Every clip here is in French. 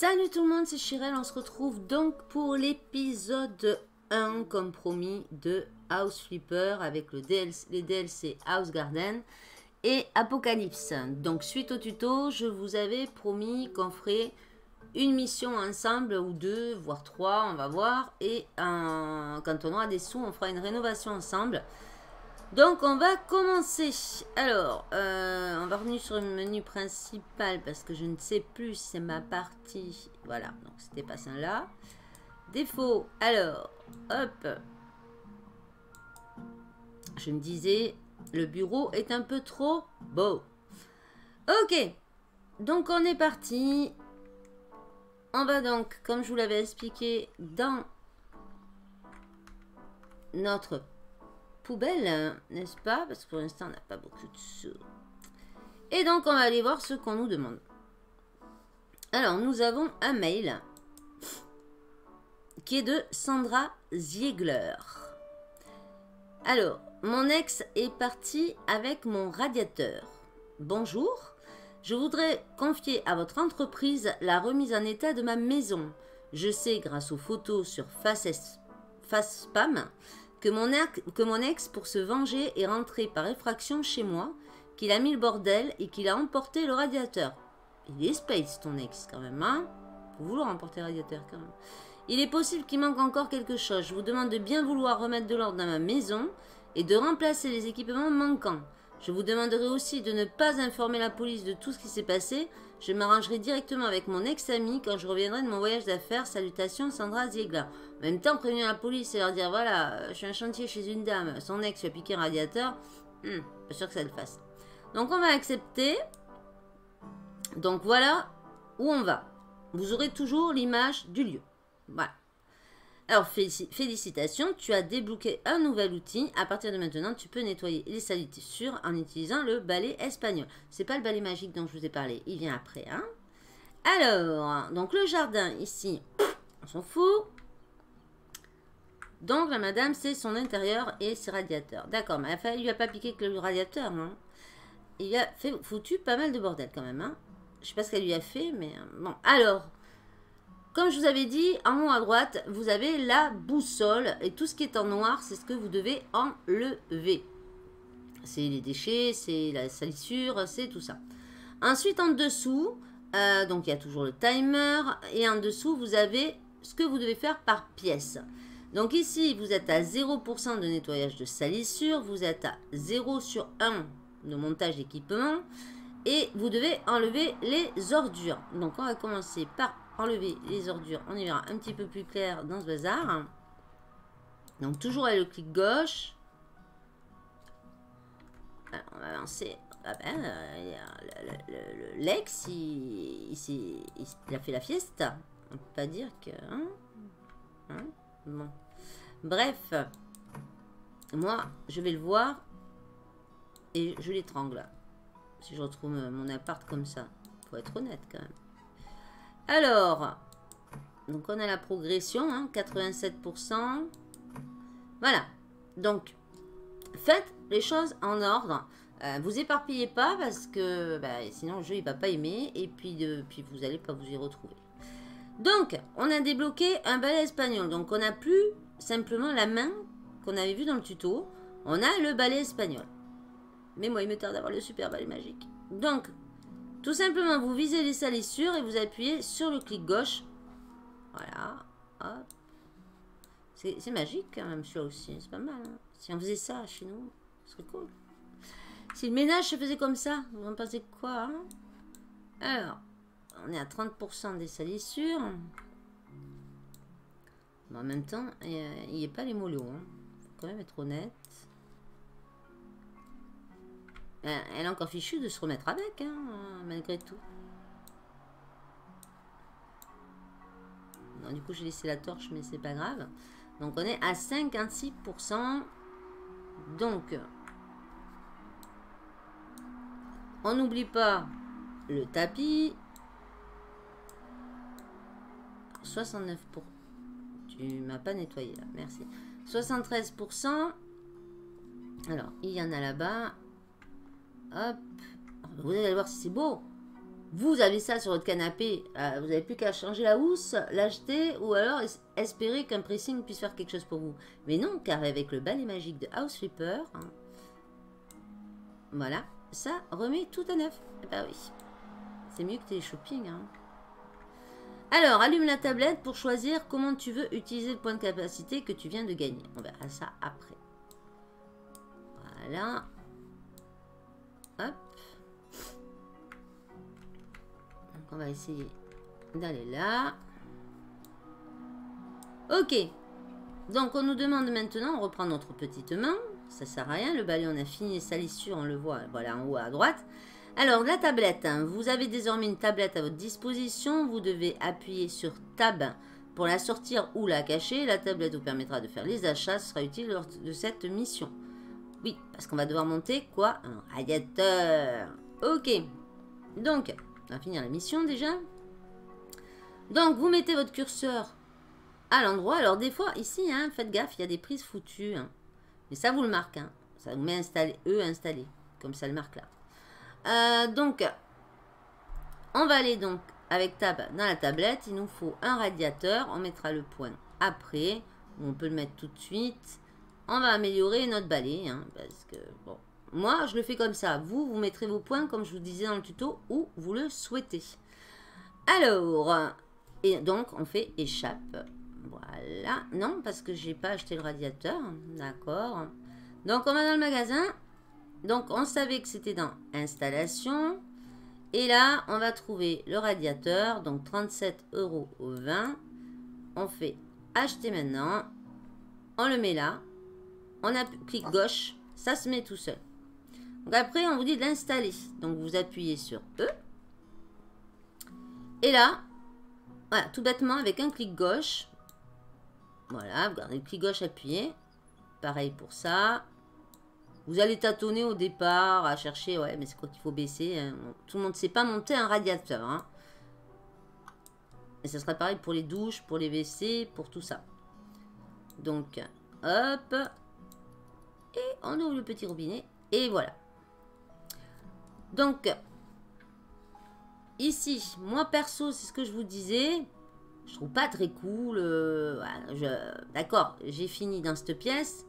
Salut tout le monde, c'est Chirel, on se retrouve donc pour l'épisode 1, comme promis, de House Flipper avec les DLC House Garden et Apocalypse. Donc suite au tuto, je vous avais promis qu'on ferait une mission ensemble, ou deux, voire trois, on va voir. Et quand on aura des sous, on fera une rénovation ensemble. Donc on va commencer. Alors, on va revenir sur le menu principal parce que je ne sais plus si c'est ma partie. Voilà, donc c'était pas ça là. Défaut, alors, hop. Je me disais, le bureau est un peu trop beau. Ok, donc on est parti. On va donc, comme je vous l'avais expliqué, dans notre poubelle, n'est-ce pas? Parce que pour l'instant, on n'a pas beaucoup de sous. Et donc, on va aller voir ce qu'on nous demande. Alors, nous avons un mail qui est de Sandra Ziegler. Alors, mon ex est parti avec mon radiateur. Bonjour, je voudrais confier à votre entreprise la remise en état de ma maison. Je sais, grâce aux photos sur FaceSpam, que mon ex, pour se venger, est rentré par effraction chez moi, qu'il a mis le bordel et qu'il a emporté le radiateur. Il est space, ton ex, quand même, hein? Faut vouloir emporter le radiateur, quand même. Il est possible qu'il manque encore quelque chose. Je vous demande de bien vouloir remettre de l'ordre dans ma maison et de remplacer les équipements manquants. Je vous demanderai aussi de ne pas informer la police de tout ce qui s'est passé. Je m'arrangerai directement avec mon ex-ami quand je reviendrai de mon voyage d'affaires. Salutations, Sandra Ziegler. En même temps, prévenir la police et leur dire, voilà, je suis un chantier chez une dame, son ex lui a piqué un radiateur. Pas sûr que ça le fasse. Donc, on va accepter. Donc, voilà où on va. Vous aurez toujours l'image du lieu. Voilà. Alors, félicitations, tu as débloqué un nouvel outil. À partir de maintenant, tu peux nettoyer les salissures en utilisant le balai espagnol. C'est pas le balai magique dont je vous ai parlé, il vient après. Hein. Alors, donc le jardin ici, on s'en fout. Donc, la madame, c'est son intérieur et ses radiateurs. D'accord, mais il lui a pas piqué que le radiateur. Hein. Il a foutu pas mal de bordel quand même. Hein. Je sais pas ce qu'elle lui a fait, mais bon. Alors... Comme je vous avais dit, en haut à droite, vous avez la boussole. Et tout ce qui est en noir, c'est ce que vous devez enlever. C'est les déchets, c'est la salissure, c'est tout ça. Ensuite, en dessous, donc il y a toujours le timer. Et en dessous, vous avez ce que vous devez faire par pièce. Donc ici, vous êtes à 0% de nettoyage de salissure. Vous êtes à 0 sur 1 de montage d'équipement. Et vous devez enlever les ordures. Donc on va commencer par enlever les ordures. On y verra un petit peu plus clair dans ce bazar. Donc toujours avec le clic gauche. Alors, on va avancer. Ah ben, l'ex, il a fait la fiesta. On peut pas dire que... Hein, bon. Bref. Moi, je vais le voir. Et je l'étrangle. Si je retrouve mon appart comme ça. Faut être honnête quand même. Alors. Donc on a la progression. Hein, 87%. Voilà. Donc. Faites les choses en ordre. Vous éparpillez pas parce que sinon le jeu il va pas aimer. Et puis vous allez pas vous y retrouver. Donc on a débloqué un balai espagnol. Donc on n'a plus simplement la main qu'on avait vue dans le tuto. On a le balai espagnol. Mais moi, il me tarde d'avoir le super balai magique. Donc, tout simplement, vous visez les salissures et vous appuyez sur le clic gauche. Voilà. Hop. C'est magique quand même, celui-là aussi. C'est pas mal. Hein. Si on faisait ça chez nous, ce serait cool. Si le ménage se faisait comme ça, vous en pensez quoi hein. Alors, on est à 30% des salissures. Mais en même temps, il n'y a pas les mollos. Hein. Faut quand même être honnête. Elle est encore fichue de se remettre avec, hein, malgré tout. Non, du coup, j'ai laissé la torche, mais c'est pas grave. Donc, on est à 56%. Donc, on n'oublie pas le tapis. 69%. Tu m'as pas nettoyé, là. Merci. 73%. Alors, il y en a là-bas. Hop. Vous allez voir si c'est beau. Vous avez ça sur votre canapé, vous n'avez plus qu'à changer la housse, l'acheter ou alors espérer qu'un pressing puisse faire quelque chose pour vous. Mais non, car avec le balai magique de House Flipper, hein, voilà, ça remet tout à neuf. Eh ben oui, c'est mieux que Téléshopping. Hein. Alors, allume la tablette pour choisir comment tu veux utiliser le point de capacité que tu viens de gagner. On verra ça après. Voilà. Hop. Donc, on va essayer d'aller là. Ok. Donc, on nous demande maintenant, on reprend notre petite main. Ça sert à rien. Le balai, on a fini les salissures, on le voit, voilà, en haut à droite. Alors, la tablette, hein, vous avez désormais une tablette à votre disposition. Vous devez appuyer sur Tab pour la sortir ou la cacher. La tablette vous permettra de faire les achats. Ce sera utile lors de cette mission. Oui, parce qu'on va devoir monter quoi? Un radiateur. Ok. Donc, on va finir la mission déjà. Donc, vous mettez votre curseur à l'endroit. Alors, des fois, ici, hein, faites gaffe, il y a des prises foutues. Hein. Mais ça vous le marque. Hein. Ça vous met installé, installé. Comme ça le marque là. Donc, on va aller donc avec Tab dans la tablette. Il nous faut un radiateur. On mettra le point après. On peut le mettre tout de suite. On va améliorer notre balai. Hein, parce que, bon, moi, je le fais comme ça. Vous mettrez vos points, comme je vous disais dans le tuto, où vous le souhaitez. Alors, et donc, on fait échappe. Voilà. Non, parce que j'ai pas acheté le radiateur. D'accord. Donc, on va dans le magasin. Donc, on savait que c'était dans installation. Et là, on va trouver le radiateur. Donc, 37,20 €. On fait acheter maintenant. On le met là. On appuie clic gauche. Ça se met tout seul. Donc, après, on vous dit de l'installer. Donc, vous appuyez sur E. Et là, voilà, tout bêtement, avec un clic gauche. Voilà, vous gardez le clic gauche appuyé. Pareil pour ça. Vous allez tâtonner au départ, à chercher, ouais, mais c'est quoi qu'il faut baisser. Hein. Tout le monde ne sait pas monter un radiateur. Hein. Et ça sera pareil pour les douches, pour les WC, pour tout ça. Donc, hop. Et on ouvre le petit robinet. Et voilà. Donc, ici, moi perso, c'est ce que je vous disais. Je trouve pas très cool. Voilà, d'accord, j'ai fini dans cette pièce.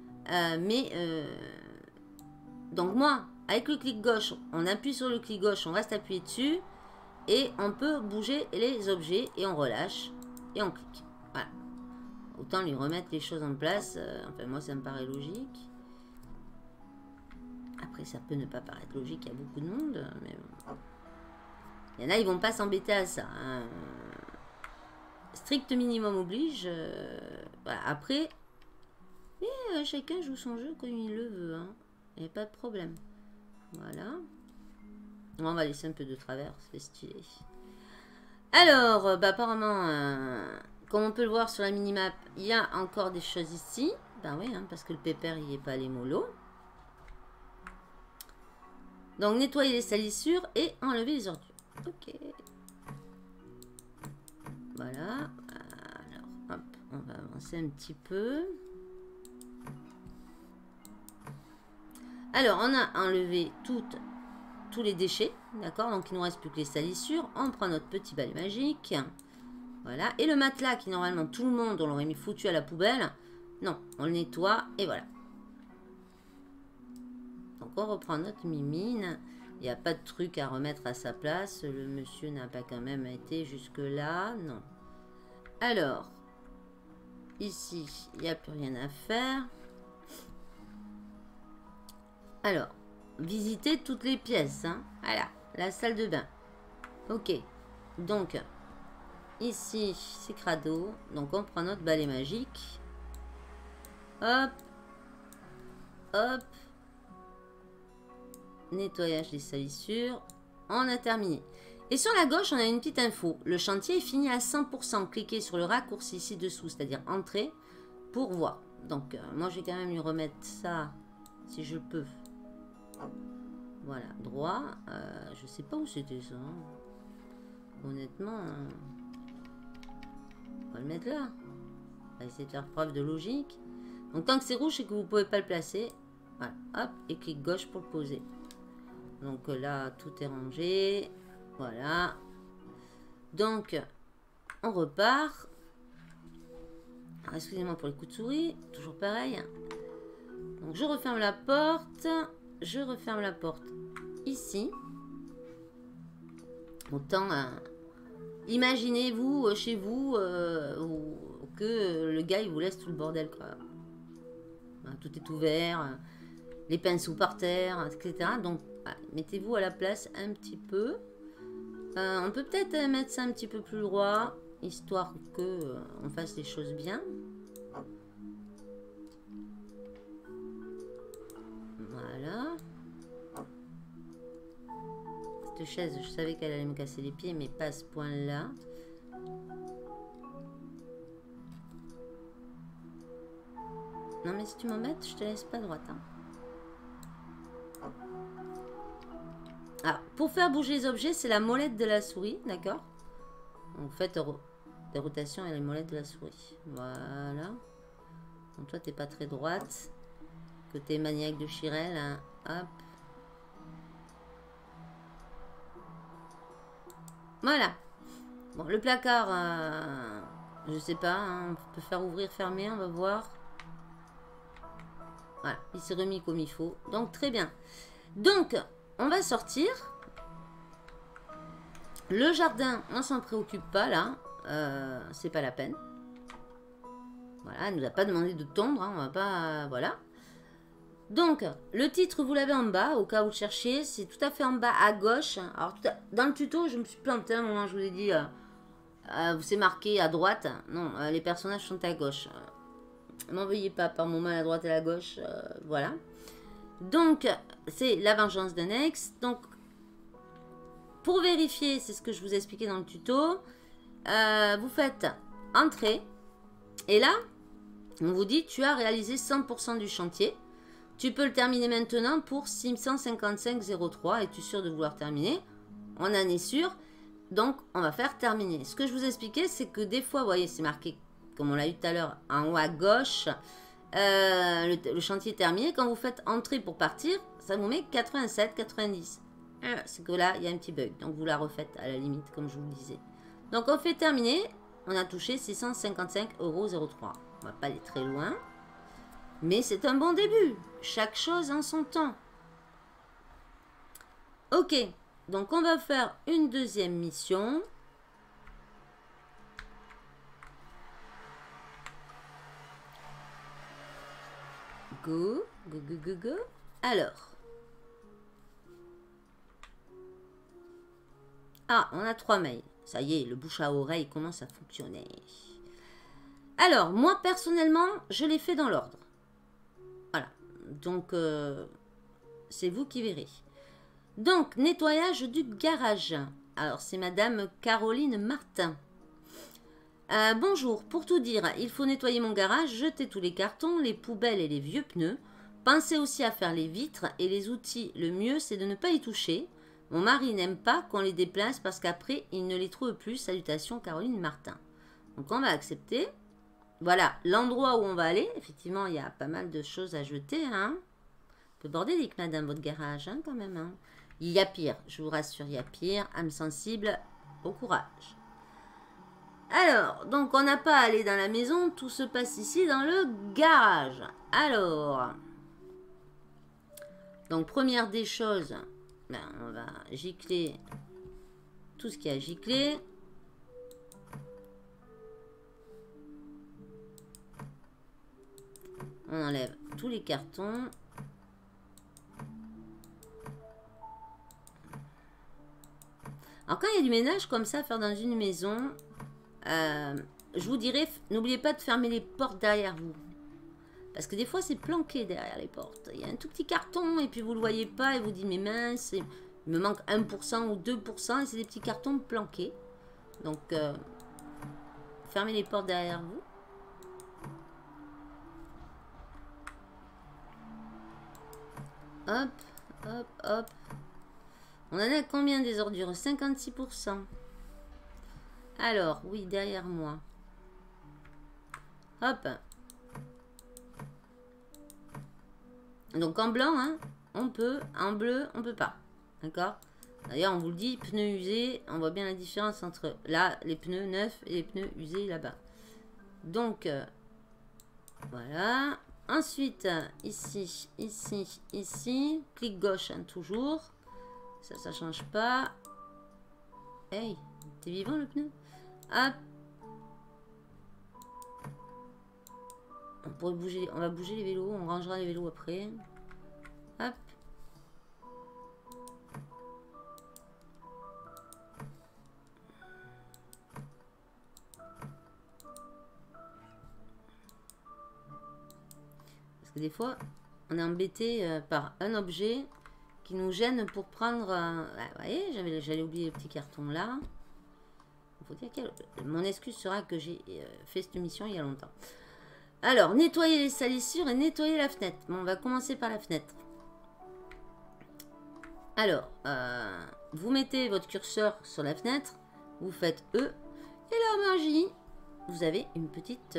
Donc moi, avec le clic gauche, on appuie sur le clic gauche, on reste appuyé dessus. Et on peut bouger les objets et on relâche. Et on clique. Voilà. Autant lui remettre les choses en place. Enfin, moi, ça me paraît logique. Après, ça peut ne pas paraître logique. Il y a beaucoup de monde. Mais bon. Il y en a, ils vont pas s'embêter à ça. Hein. Strict minimum oblige. Voilà. Après, chacun joue son jeu comme il le veut. Hein. Il n'y a pas de problème. Voilà. On va laisser un peu de travers. C'est stylé. Alors, apparemment, comme on peut le voir sur la minimap, il y a encore des choses ici. Ben oui, hein, parce que le pépère, il n'est pas les mollo. Donc, nettoyer les salissures et enlever les ordures. Ok. Voilà. Alors, hop, on va avancer un petit peu. Alors, on a enlevé tous les déchets, d'accord? Donc, il ne nous reste plus que les salissures. On prend notre petit balai magique. Voilà. Et le matelas qui, normalement, tout le monde, on l'aurait mis foutu à la poubelle. Non, on le nettoie et voilà. Donc, on reprend notre mimine. Il n'y a pas de truc à remettre à sa place. Le monsieur n'a pas quand même été jusque-là. Non. Alors, ici, il n'y a plus rien à faire. Alors, visiter toutes les pièces. Hein. Voilà, la salle de bain. Ok. Donc, ici, c'est crado. Donc, on prend notre balai magique. Hop. Hop. Nettoyage des salissures. On a terminé. Et sur la gauche, on a une petite info. Le chantier est fini à 100%. Cliquez sur le raccourci ci-dessous, c'est-à-dire entrée, pour voir. Donc, moi, je vais quand même lui remettre ça, si je peux. Voilà, droit. Je sais pas où c'était ça. Honnêtement, on va le mettre là. On va essayer de faire preuve de logique. Donc, tant que c'est rouge, c'est que vous pouvez pas le placer. Voilà, hop, et clic gauche pour le poser. Donc là, tout est rangé. Voilà. Donc, on repart. Excusez-moi pour les coups de souris. Toujours pareil. Donc, je referme la porte. Je referme la porte ici. Autant... imaginez-vous chez vous que le gars, il vous laisse tout le bordel, quoi. Tout est ouvert. Les pinceaux par terre, etc. Donc, mettez-vous à la place un petit peu. On peut peut-être mettre ça un petit peu plus droit, histoire que on fasse les choses bien. Voilà. Cette chaise, je savais qu'elle allait me casser les pieds, mais pas à ce point-là. Non, mais si tu m'embêtes, je te laisse pas droite. Hein. Alors, pour faire bouger les objets, c'est la molette de la souris, d'accord? Vous faites des rotations avec les molettes de la souris. Voilà. Donc toi, t'es pas très droite. Côté maniaque de Chirel, hein. Hop. Voilà. Bon, le placard, je sais pas, hein, on peut faire ouvrir, fermer, on va voir. Voilà, il s'est remis comme il faut. Donc, très bien. Donc, on va sortir. Le jardin, on s'en préoccupe pas, là. C'est pas la peine. Voilà, elle nous a pas demandé de tondre, hein, on va pas... voilà. Donc, le titre, vous l'avez en bas, au cas où vous cherchiez. C'est tout à fait en bas, à gauche. Alors, dans le tuto, je me suis plantée à un moment, je vous ai dit... c'est marqué à droite. Non, les personnages sont à gauche. N'en veuillez pas par moment à la droite et à la gauche. Voilà. Donc, c'est la vengeance d'un ex. Donc, pour vérifier, c'est ce que je vous ai expliqué dans le tuto. Vous faites entrée. Et là, on vous dit, tu as réalisé 100% du chantier. Tu peux le terminer maintenant pour 655,03. Es-tu sûr de vouloir terminer? On en est sûr. Donc, on va faire terminer. Ce que je vous ai expliqué, c'est que des fois, vous voyez, c'est marqué, comme on l'a eu tout à l'heure, en haut à gauche, le chantier est terminé. Quand vous faites entrer pour partir, ça vous met 87, 90. C'est que là, il y a un petit bug. Donc, vous la refaites à la limite, comme je vous le disais. Donc, on fait terminer. On a touché 655,03 €. On va pas aller très loin. Mais c'est un bon début. Chaque chose en son temps. Ok. Donc, on va faire une deuxième mission. Go, go, go, go, go. Alors. Ah, on a 3 mails. Ça y est, le bouche à oreille commence à fonctionner. Alors, moi, personnellement, je l'ai fait dans l'ordre. Voilà. Donc, c'est vous qui verrez. Donc, nettoyage du garage. Alors, c'est Madame Caroline Martin. Bonjour, pour tout dire, il faut nettoyer mon garage, jeter tous les cartons, les poubelles et les vieux pneus. Pensez aussi à faire les vitres et les outils. Le mieux, c'est de ne pas y toucher. Mon mari n'aime pas qu'on les déplace parce qu'après, il ne les trouve plus. Salutations, Caroline Martin. Donc, on va accepter. Voilà, l'endroit où on va aller. Effectivement, il y a pas mal de choses à jeter. Hein. Un peu bordélique, madame, votre garage, hein, quand même. Hein. Il y a pire, je vous rassure, il y a pire. Âme sensible, au courage. Alors, donc on n'a pas à aller dans la maison. Tout se passe ici dans le garage. Alors, donc première des choses, ben, on va gicler tout ce qui a giclé. On enlève tous les cartons. Alors quand il y a du ménage comme ça à faire dans une maison, je vous dirais, n'oubliez pas de fermer les portes derrière vous. Parce que des fois c'est planqué derrière les portes. Il y a un tout petit carton et puis vous ne le voyez pas et vous dites mais mince, il me manque 1% ou 2% et c'est des petits cartons planqués. Donc fermez les portes derrière vous. Hop, hop, hop. On en a combien des ordures? 56%. Alors, oui, derrière moi. Hop. Donc en blanc, hein, on peut. En bleu, on peut pas. D'accord? D'ailleurs, on vous le dit, pneus usés, on voit bien la différence entre là, les pneus neufs et les pneus usés là-bas. Donc, voilà. Ensuite, ici, ici, ici. Clic gauche, hein, toujours. Ça change pas. Hey, t'es vivant le pneu? Hop. On pourrait bouger, on va bouger les vélos, on rangera les vélos après. Hop. Parce que des fois, on est embêté par un objet qui nous gêne pour prendre... vous voyez, j'allais oublier le petit carton là. Il faut dire que mon excuse sera que j'ai fait cette mission il y a longtemps. Alors, nettoyer les salissures et nettoyer la fenêtre. Bon, on va commencer par la fenêtre. Alors, vous mettez votre curseur sur la fenêtre, vous faites E, et la magie, vous avez une petite...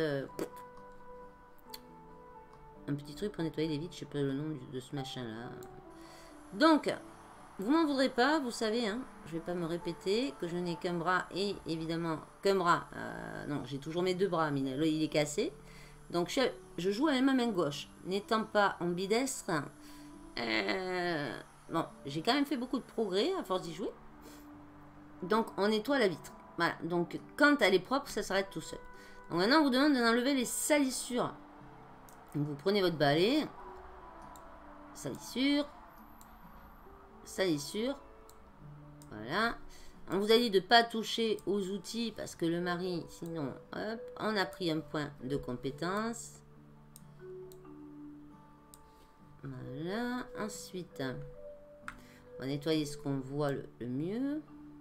un petit truc pour nettoyer les vitres, je sais pas le nom de ce machin-là. Donc, vous m'en voudrez pas, vous savez, hein, je vais pas me répéter, que je n'ai qu'un bras et évidemment qu'un bras. Non, j'ai toujours mes deux bras, mais là, il est cassé. Donc, je joue avec ma main gauche. N'étant pas ambidestre, bon, j'ai quand même fait beaucoup de progrès à force d'y jouer. Donc, on nettoie la vitre. Voilà, donc quand elle est propre, ça s'arrête tout seul. Donc maintenant, on vous demande d'enlever les salissures. Donc, vous prenez votre balai, salissure, salissure, voilà. On vous a dit de ne pas toucher aux outils parce que le mari, sinon, hop, on a pris un point de compétence. Voilà, ensuite, on va nettoyer ce qu'on voit le mieux.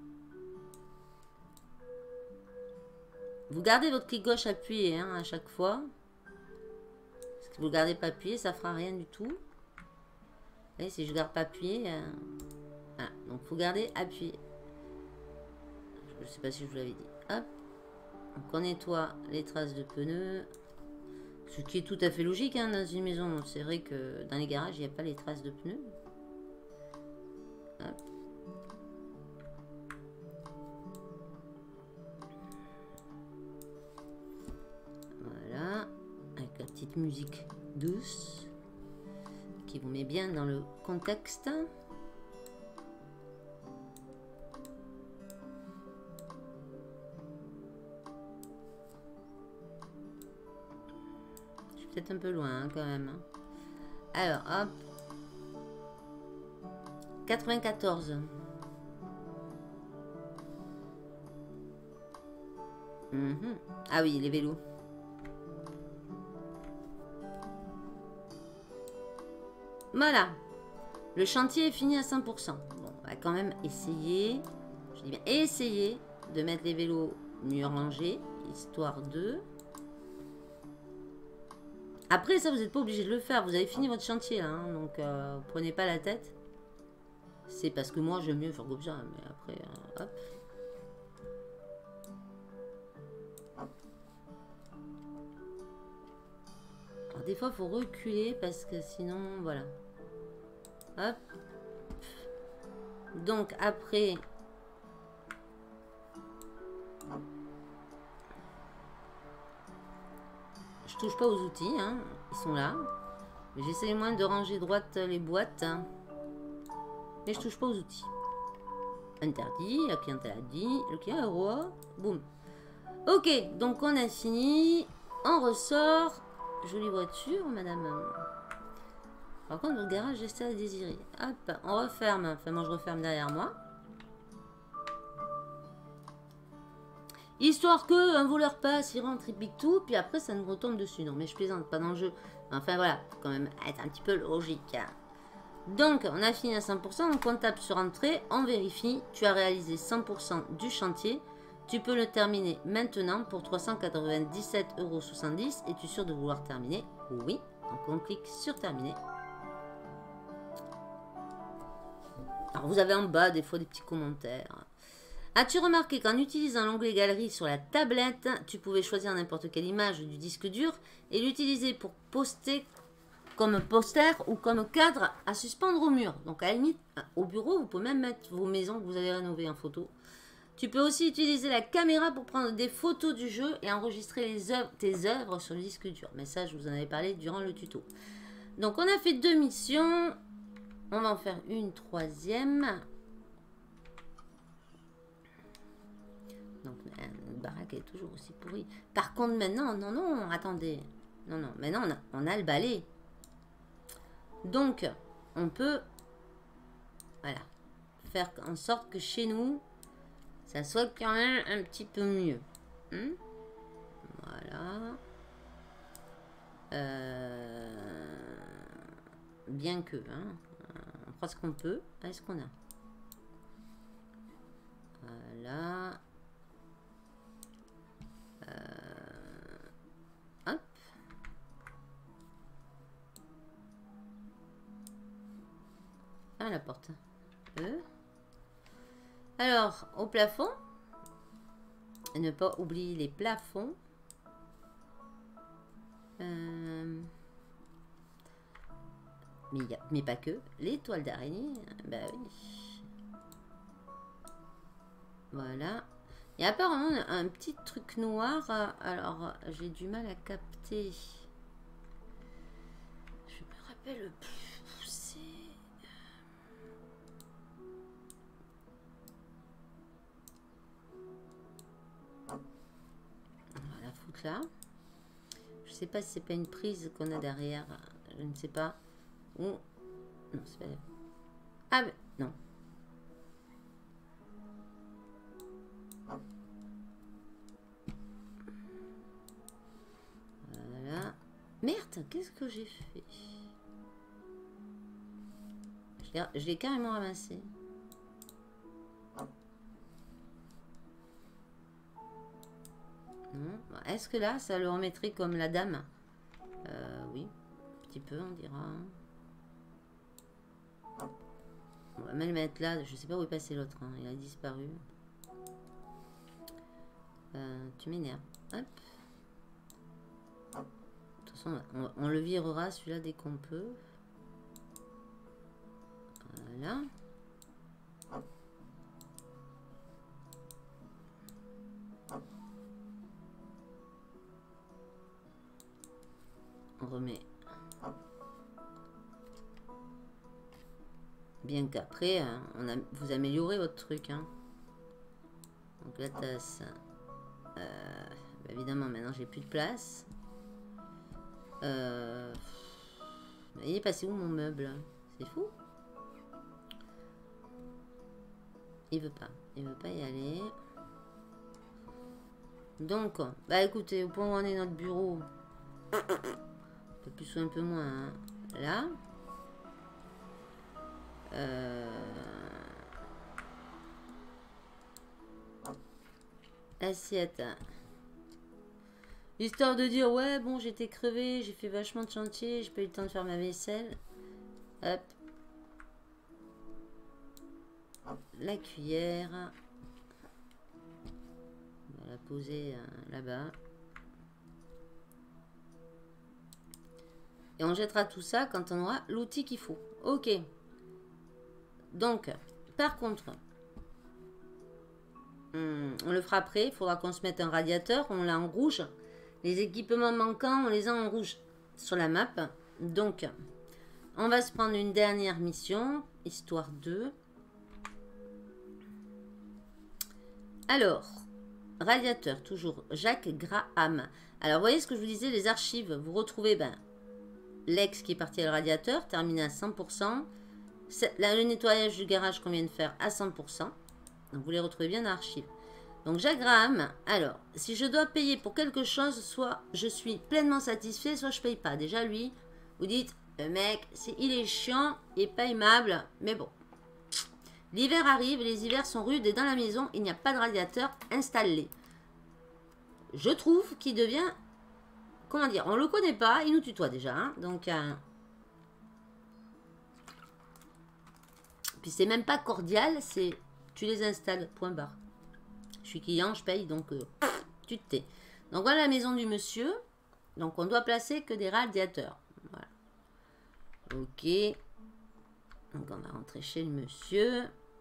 Vous gardez votre clic gauche appuyé hein, à chaque fois. Parce que vous ne le gardez pas appuyé, ça ne fera rien du tout. Et si je ne garde pas appuyé, voilà. Donc il faut garder appuyé. Je ne sais pas si je vous l'avais dit. Hop. Donc on nettoie les traces de pneus. Ce qui est tout à fait logique hein, dans une maison. C'est vrai que dans les garages, il n'y a pas les traces de pneus. Hop. Voilà. Avec la petite musique douce. Qui vous met bien dans le contexte. Je suis peut-être un peu loin hein, quand même. Alors, hop. 94. Ah oui, les vélos. Voilà. Le chantier est fini à 100%. Bon, on va quand même essayer. Je dis bien essayer de mettre les vélos mieux rangés. Histoire de... Après, ça, vous n'êtes pas obligé de le faire. Vous avez fini votre chantier, là. Hein, donc, vous prenez pas la tête. C'est parce que moi, j'aime mieux faire comme ça. Mais après, hop. Alors, des fois, il faut reculer parce que sinon, voilà. Hop. Donc, après... Je touche pas aux outils, hein. Ils sont là. J'essaie moins de ranger droite les boîtes. Hein. Mais je touche pas aux outils. Interdit, la clientèle a dit, le client est roi. Boum. Ok, donc on a fini. On ressort. Jolie voiture, madame. Par contre, le garage reste à désirer. Hop, on referme. Enfin, moi, je referme derrière moi. Histoire que un voleur passe, il rentre, il pique tout, puis après, ça nous retombe dessus. Non, mais je plaisante, pas dans le jeu. Enfin, voilà, faut quand même être un petit peu logique. Hein. Donc, on a fini à 100%. Donc, on tape sur entrée, on vérifie. Tu as réalisé 100% du chantier. Tu peux le terminer maintenant pour 397,70 €. Es-tu sûr de vouloir terminer? Oui. Donc, on clique sur terminer. Alors, vous avez en bas des fois des petits commentaires. As-tu remarqué qu'en utilisant l'onglet galerie sur la tablette, tu pouvais choisir n'importe quelle image du disque dur et l'utiliser pour poster comme poster ou comme cadre à suspendre au mur. Donc à la limite, au bureau, vous pouvez même mettre vos maisons que vous avez rénovées en photo. Tu peux aussi utiliser la caméra pour prendre des photos du jeu et enregistrer tes œuvres sur le disque dur. Mais ça, je vous en avais parlé durant le tuto. Donc on a fait 2 missions. On va en faire une troisième. Donc notre baraque est toujours aussi pourrie. Par contre maintenant, non, attendez. Non, maintenant on a le balai. Donc on peut, voilà, faire en sorte que chez nous, ça soit quand même un petit peu mieux. Voilà. Bien que, on fera ce qu'on peut. Est-ce qu'on a? Voilà. Hop. Ah, la porte. Alors, au plafond. Et ne pas oublier les plafonds. Mais pas que. Les toiles d'araignée. Bah oui. Voilà. Il y a apparemment un petit truc noir. Alors, j'ai du mal à capter. Je me rappelle plus. C'est... On va la foutre là. Je sais pas si c'est pas une prise qu'on a derrière. Je ne sais pas. Ou... Non, c'est pas... Ah, mais non. Voilà. Merde, qu'est-ce que j'ai fait? Je l'ai carrément ramassé. Est-ce que là, ça le remettrait comme la dame? Oui, un petit peu, on dira. On va même le mettre là. Je sais pas où est passé l'autre. Il a disparu. Tu m'énerves. Hop. De toute façon, on le virera celui-là dès qu'on peut. Voilà. On remet. Bien qu'après, vous améliorez votre truc. Donc la tasse. Bah évidemment, maintenant j'ai plus de place. Il est passé où mon meuble? C'est fou. Il veut pas. Il veut pas y aller. Donc, bah écoutez, au point où on est notre bureau. Un peu plus ou un peu moins. Là. Assiette. Histoire de dire, ouais, bon, j'étais crevé, j'ai fait vachement de chantier, j'ai pas eu le temps de faire ma vaisselle. Hop. La cuillère. On va la poser là-bas. Et on jettera tout ça quand on aura l'outil qu'il faut. Ok. Donc, par contre, on le fera après. Il faudra qu'on se mette un radiateur. On l'a en rouge. Les équipements manquants, on les a en rouge sur la map. Donc, on va se prendre une dernière mission. Histoire 2. Alors, radiateur, toujours. Jacques Graham. Alors, vous voyez ce que je vous disais, les archives. Vous retrouvez l'ex qui est parti à le radiateur, terminé à 100%. Le nettoyage du garage qu'on vient de faire à 100%. Donc, vous les retrouvez bien dans l'archive. Donc, Jacques Graham. Alors, si je dois payer pour quelque chose, soit je suis pleinement satisfait, soit je paye pas. Déjà, lui, vous dites, le mec, il est chiant, il est pas aimable, mais bon. L'hiver arrive, les hivers sont rudes et dans la maison, il n'y a pas de radiateur, installé. Je trouve qu'il devient... Comment dire? On le connaît pas, il nous tutoie déjà. Donc, puis c'est même pas cordial, c'est tu les installes, point barre. Je suis client, je paye, donc tu te tais. Donc voilà la maison du monsieur. Donc on doit placer que des radiateurs. Voilà. Ok. Donc on va rentrer chez le monsieur.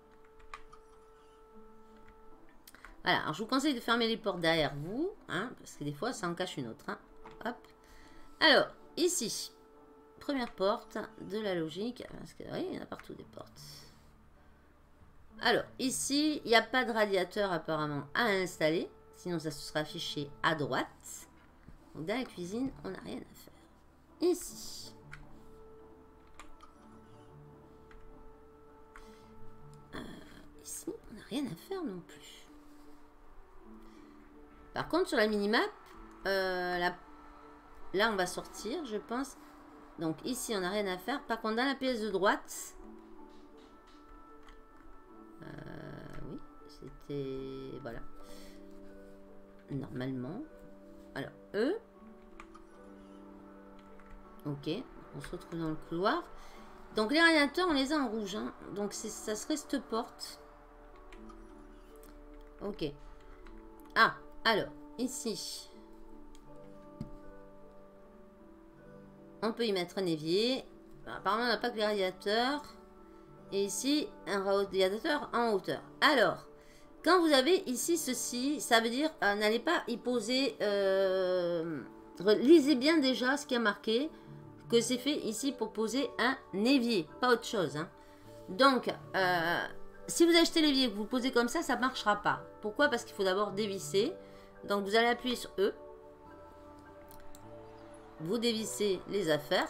Voilà, alors je vous conseille de fermer les portes derrière vous, hein, parce que des fois ça en cache une autre. Hein. Hop. Alors, ici, première porte de la logique, parce que oui, il y en a partout des portes. Alors, ici, il n'y a pas de radiateur apparemment à installer, sinon ça se sera affiché à droite. Donc dans la cuisine, on n'a rien à faire. Ici. Ici, on n'a rien à faire non plus. Par contre, sur la minimap, là, on va sortir, je pense. Donc ici, on n'a rien à faire. Par contre, dans la pièce de droite, oui, c'était... Voilà. Normalement. Alors, eux. Ok, on se retrouve dans le couloir. Donc les radiateurs, on les a en rouge. Hein. Donc ça serait cette porte. Ok. Ah, alors, ici. On peut y mettre un évier. Apparemment, on n'a pas que les radiateurs. Et ici, un radiateur en hauteur. Alors, quand vous avez ici ceci, ça veut dire, n'allez pas y poser... lisez bien déjà ce qui a marqué. Que c'est fait ici pour poser un évier. Pas autre chose. Hein. Donc, si vous achetez l'évier et que vous posez comme ça ne marchera pas. Pourquoi? Parce qu'il faut d'abord dévisser. Donc, vous allez appuyer sur E. Vous dévissez les affaires.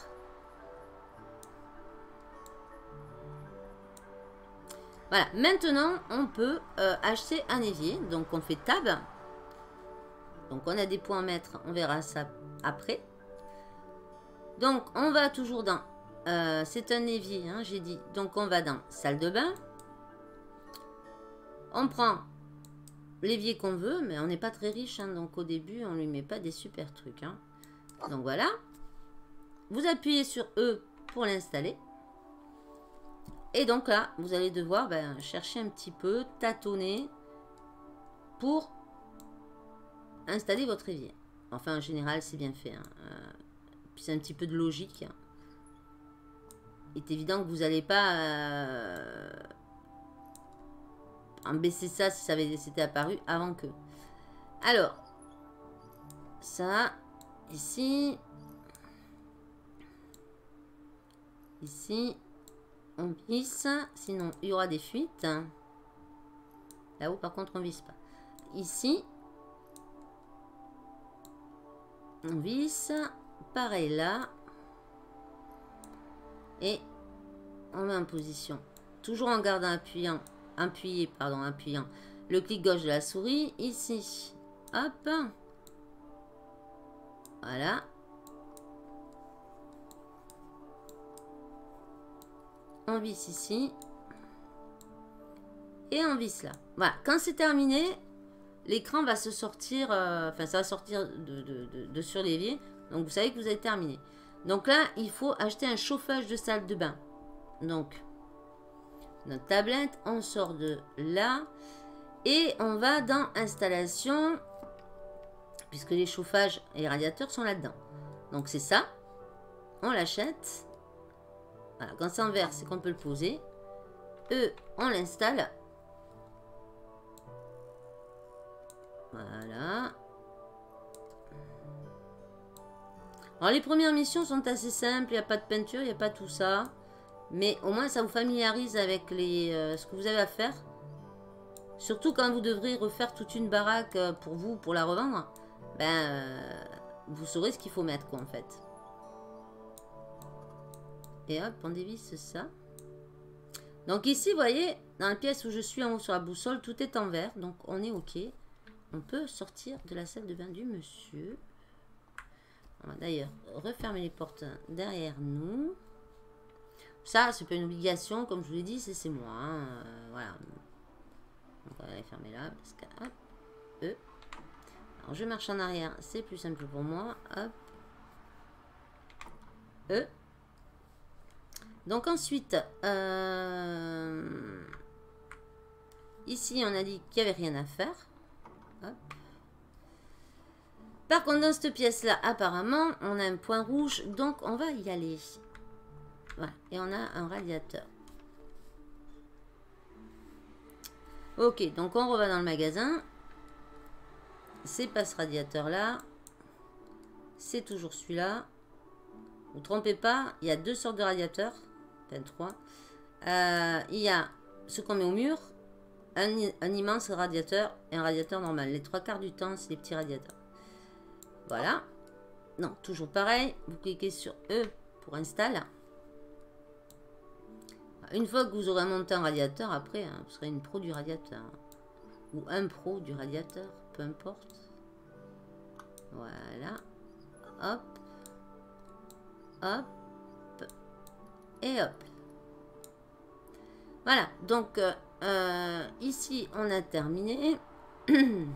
Voilà. Maintenant, on peut acheter un évier. Donc, on fait Tab. Donc, on a des points à mettre. On verra ça après. Donc, on va toujours dans... c'est un évier, hein, j'ai dit. Donc, on va dans salle de bain. On prend l'évier qu'on veut, mais on n'est pas très riche. Hein, donc, au début, on ne lui met pas des super trucs. Hein. Donc, voilà. Vous appuyez sur E pour l'installer. Et donc, là, vous allez devoir chercher un petit peu, tâtonner pour installer votre évier. Enfin, en général, c'est bien fait. Hein. Puis c'est un petit peu de logique. Il est évident que vous n'allez pas en baisser ça si ça s'était apparu avant que. Alors, ça, ici, on visse, sinon il y aura des fuites. Là-haut, par contre, on visse pas. Ici, on visse. Pareil là. Et on met en position. Toujours en gardant appuyant le clic gauche de la souris. Ici. Hop. Voilà. On visse ici. Et on visse là. Voilà. Quand c'est terminé, l'écran va se sortir. Enfin, ça va sortir de sur l'évier. Donc, vous savez que vous avez terminé. Donc là, il faut acheter un chauffage de salle de bain. Donc, notre tablette, on sort de là. Et on va dans installation. Puisque les chauffages et les radiateurs sont là-dedans. Donc, c'est ça. On l'achète. Voilà, quand c'est en vert, c'est qu'on peut le poser. On l'installe. Voilà. Alors les premières missions sont assez simples, il n'y a pas de peinture, il n'y a pas tout ça. Mais au moins ça vous familiarise avec ce que vous avez à faire. Surtout quand vous devrez refaire toute une baraque pour vous, pour la revendre. Vous saurez ce qu'il faut mettre quoi en fait. Et hop, on dévisse ça. Donc ici, vous voyez, dans la pièce où je suis en haut sur la boussole, tout est en vert. Donc on est OK. On peut sortir de la salle de bain du monsieur. On va d'ailleurs refermer les portes derrière nous. Ça, c'est pas une obligation, comme je vous l'ai dit, c'est moi. Hein. Voilà. Donc, on va les fermer là. Parce que, hop, Alors, je marche en arrière, c'est plus simple pour moi. Hop. Donc, ensuite, ici, on a dit qu'il n'y avait rien à faire. Hop. Par contre, dans cette pièce-là, apparemment, on a un point rouge, donc on va y aller. Voilà. Et on a un radiateur. Ok, donc on revient dans le magasin. C'est pas ce radiateur-là. C'est toujours celui-là. Vous ne trompez pas, il y a 2 sortes de radiateurs. Enfin, 3. Il y a ce qu'on met au mur, un immense radiateur et un radiateur normal. Les 3/4 du temps, c'est les petits radiateurs. Voilà. Non, toujours pareil. Vous cliquez sur E pour installer. Une fois que vous aurez monté un radiateur, après, hein, vous serez une pro du radiateur. Ou un pro du radiateur, peu importe. Voilà. Hop. Hop. Et hop. Voilà. Donc, ici, on a terminé. Il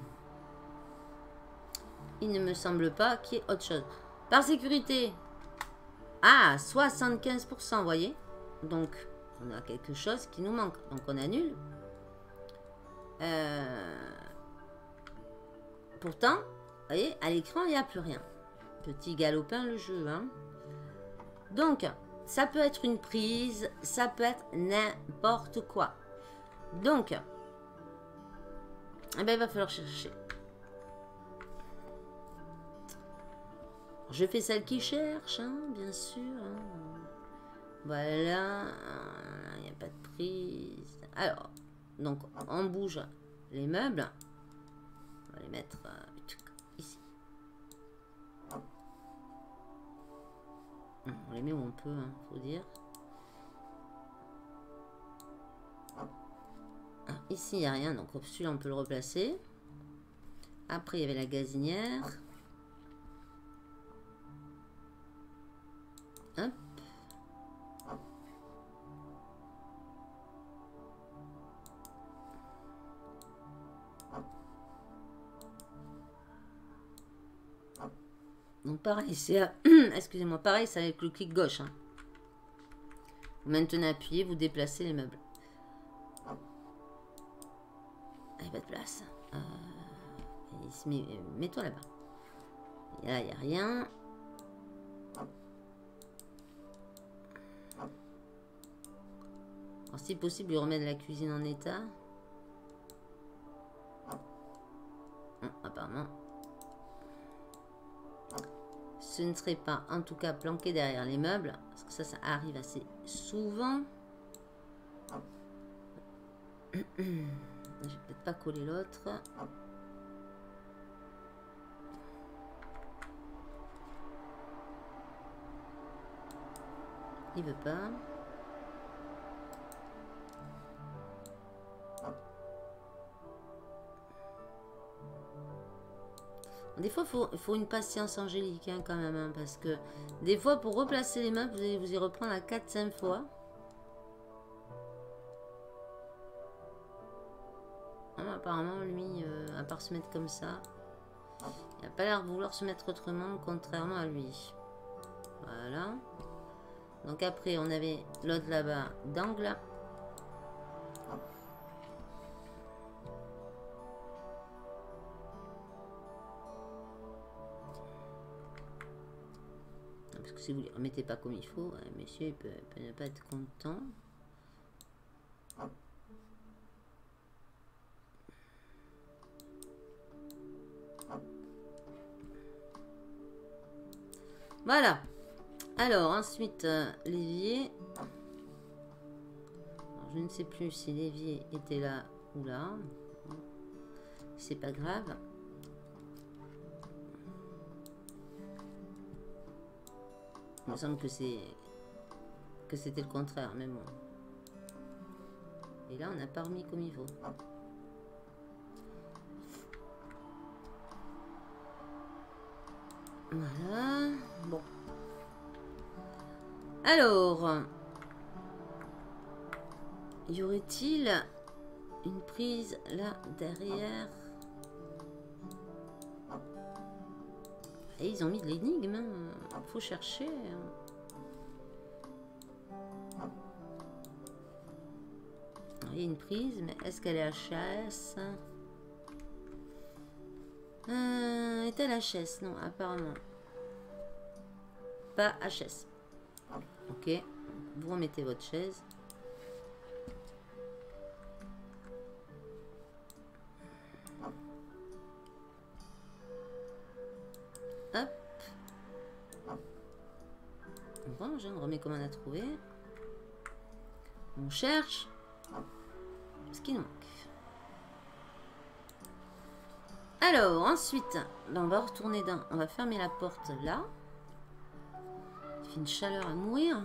ne me semble pas qu'il y ait autre chose. Par sécurité. Ah, 75%, vous voyez. Donc, on a quelque chose qui nous manque. Donc, on annule. Pourtant, vous voyez, à l'écran, il n'y a plus rien. Petit galopin, le jeu. Hein. Donc, ça peut être une prise, ça peut être n'importe quoi. Donc, eh ben, il va falloir chercher. Je fais celle qui cherche, hein, bien sûr. Hein. Voilà, il n'y a pas de prise. Alors, donc, on bouge les meubles. On va les mettre ici. On les met où on peut, hein, faut dire. Ah, ici, il n'y a rien, donc celui-là, on peut le replacer. Après, il y avait la gazinière. Hop. Donc pareil, c'est excusez-moi, pareil, c'est avec le clic gauche. Hein. Vous maintenez appuyé, vous déplacez les meubles. Il n'y a pas de place. Mets-toi là-bas. Et là, il n'y a rien. Alors, si possible, lui remettre la cuisine en état. Apparemment. Ce ne serait pas, en tout cas, planqué derrière les meubles. Parce que ça arrive assez souvent. Je vais peut-être pas coller l'autre. Il veut pas. Des fois, il faut une patience angélique hein, quand même. Hein, parce que des fois, pour replacer les meubles, vous allez vous y reprendre à 4-5 fois. Apparemment, lui, à part se mettre comme ça, il n'a pas l'air de vouloir se mettre autrement, contrairement à lui. Voilà. Donc après, on avait l'autre là-bas d'angle. Parce que si vous ne les remettez pas comme il faut, monsieur, il peut ne pas être content. Voilà. Alors, ensuite, l'évier. Je ne sais plus si l'évier était là ou là. C'est pas grave. Il me semble que c'était le contraire, mais bon. Et là, on n'a pas remis comme il faut. Voilà. Bon. Alors, y aurait-il une prise là derrière? Et ils ont mis de l'énigme. Hein. Faut chercher. Il y a une prise, mais est-ce qu'elle est HS? Est-elle HS? Non, apparemment. Pas HS. Ok. Vous remettez votre chaise. Hop. Bon, je remets comme on a trouvé. On cherche ce qui nous manque. Alors, ensuite, ben on va retourner dans... On va fermer la porte là. Il fait une chaleur à mourir.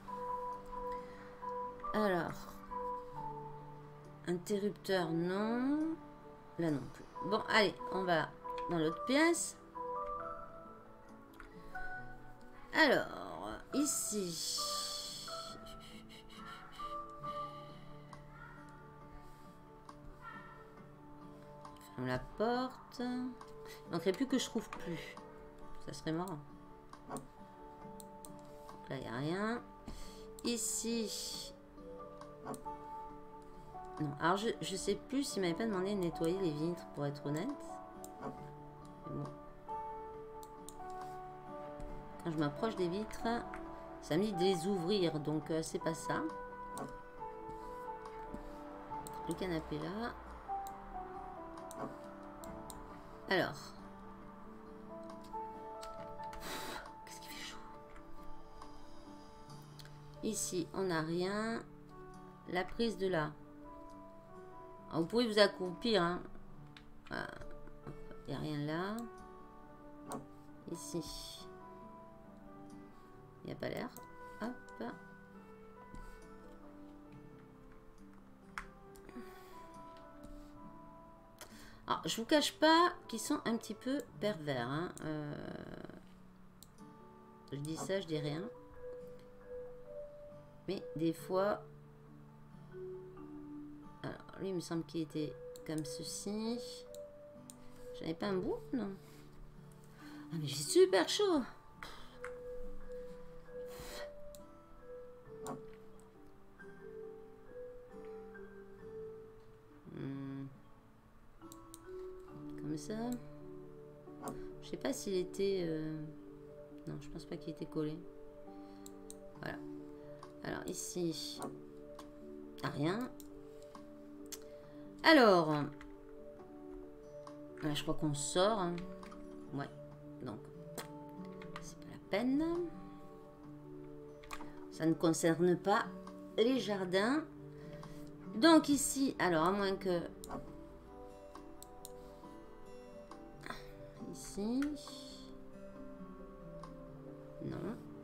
Alors. Interrupteur, non. Là non plus. Bon, allez, on va dans l'autre pièce. Alors, ici... la porte. Il manquerait plus que je trouve plus. Ça serait marrant. Là, il n'y a rien. Ici. Non, alors je sais plus s'il m'avait pas demandé de nettoyer les vitres, pour être honnête. Mais bon. Quand je m'approche des vitres, ça me dit de les ouvrir, donc c'est pas ça. Le canapé là. Alors. Qu'est-ce qu'il fait chaud. Ici, on n'a rien. La prise de là. Alors, vous pouvez vous accroupir. Hein. Voilà. Il n'y a rien là. Ici. Il n'y a pas l'air. Hop. Alors, je vous cache pas qu'ils sont un petit peu pervers. Hein. Je dis ça, je dis rien. Mais des fois... Alors, lui, il me semble qu'il était comme ceci. J'en ai pas un bout, non? Ah, mais j'ai super chaud. Comme ça. Je sais pas s'il était... Non, je pense pas qu'il était collé. Voilà. Alors, ici... rien. Alors... Là, je crois qu'on sort. Hein. Ouais. Donc, c'est pas la peine. Ça ne concerne pas les jardins. Donc, ici... Alors, à moins que... Ici. Non.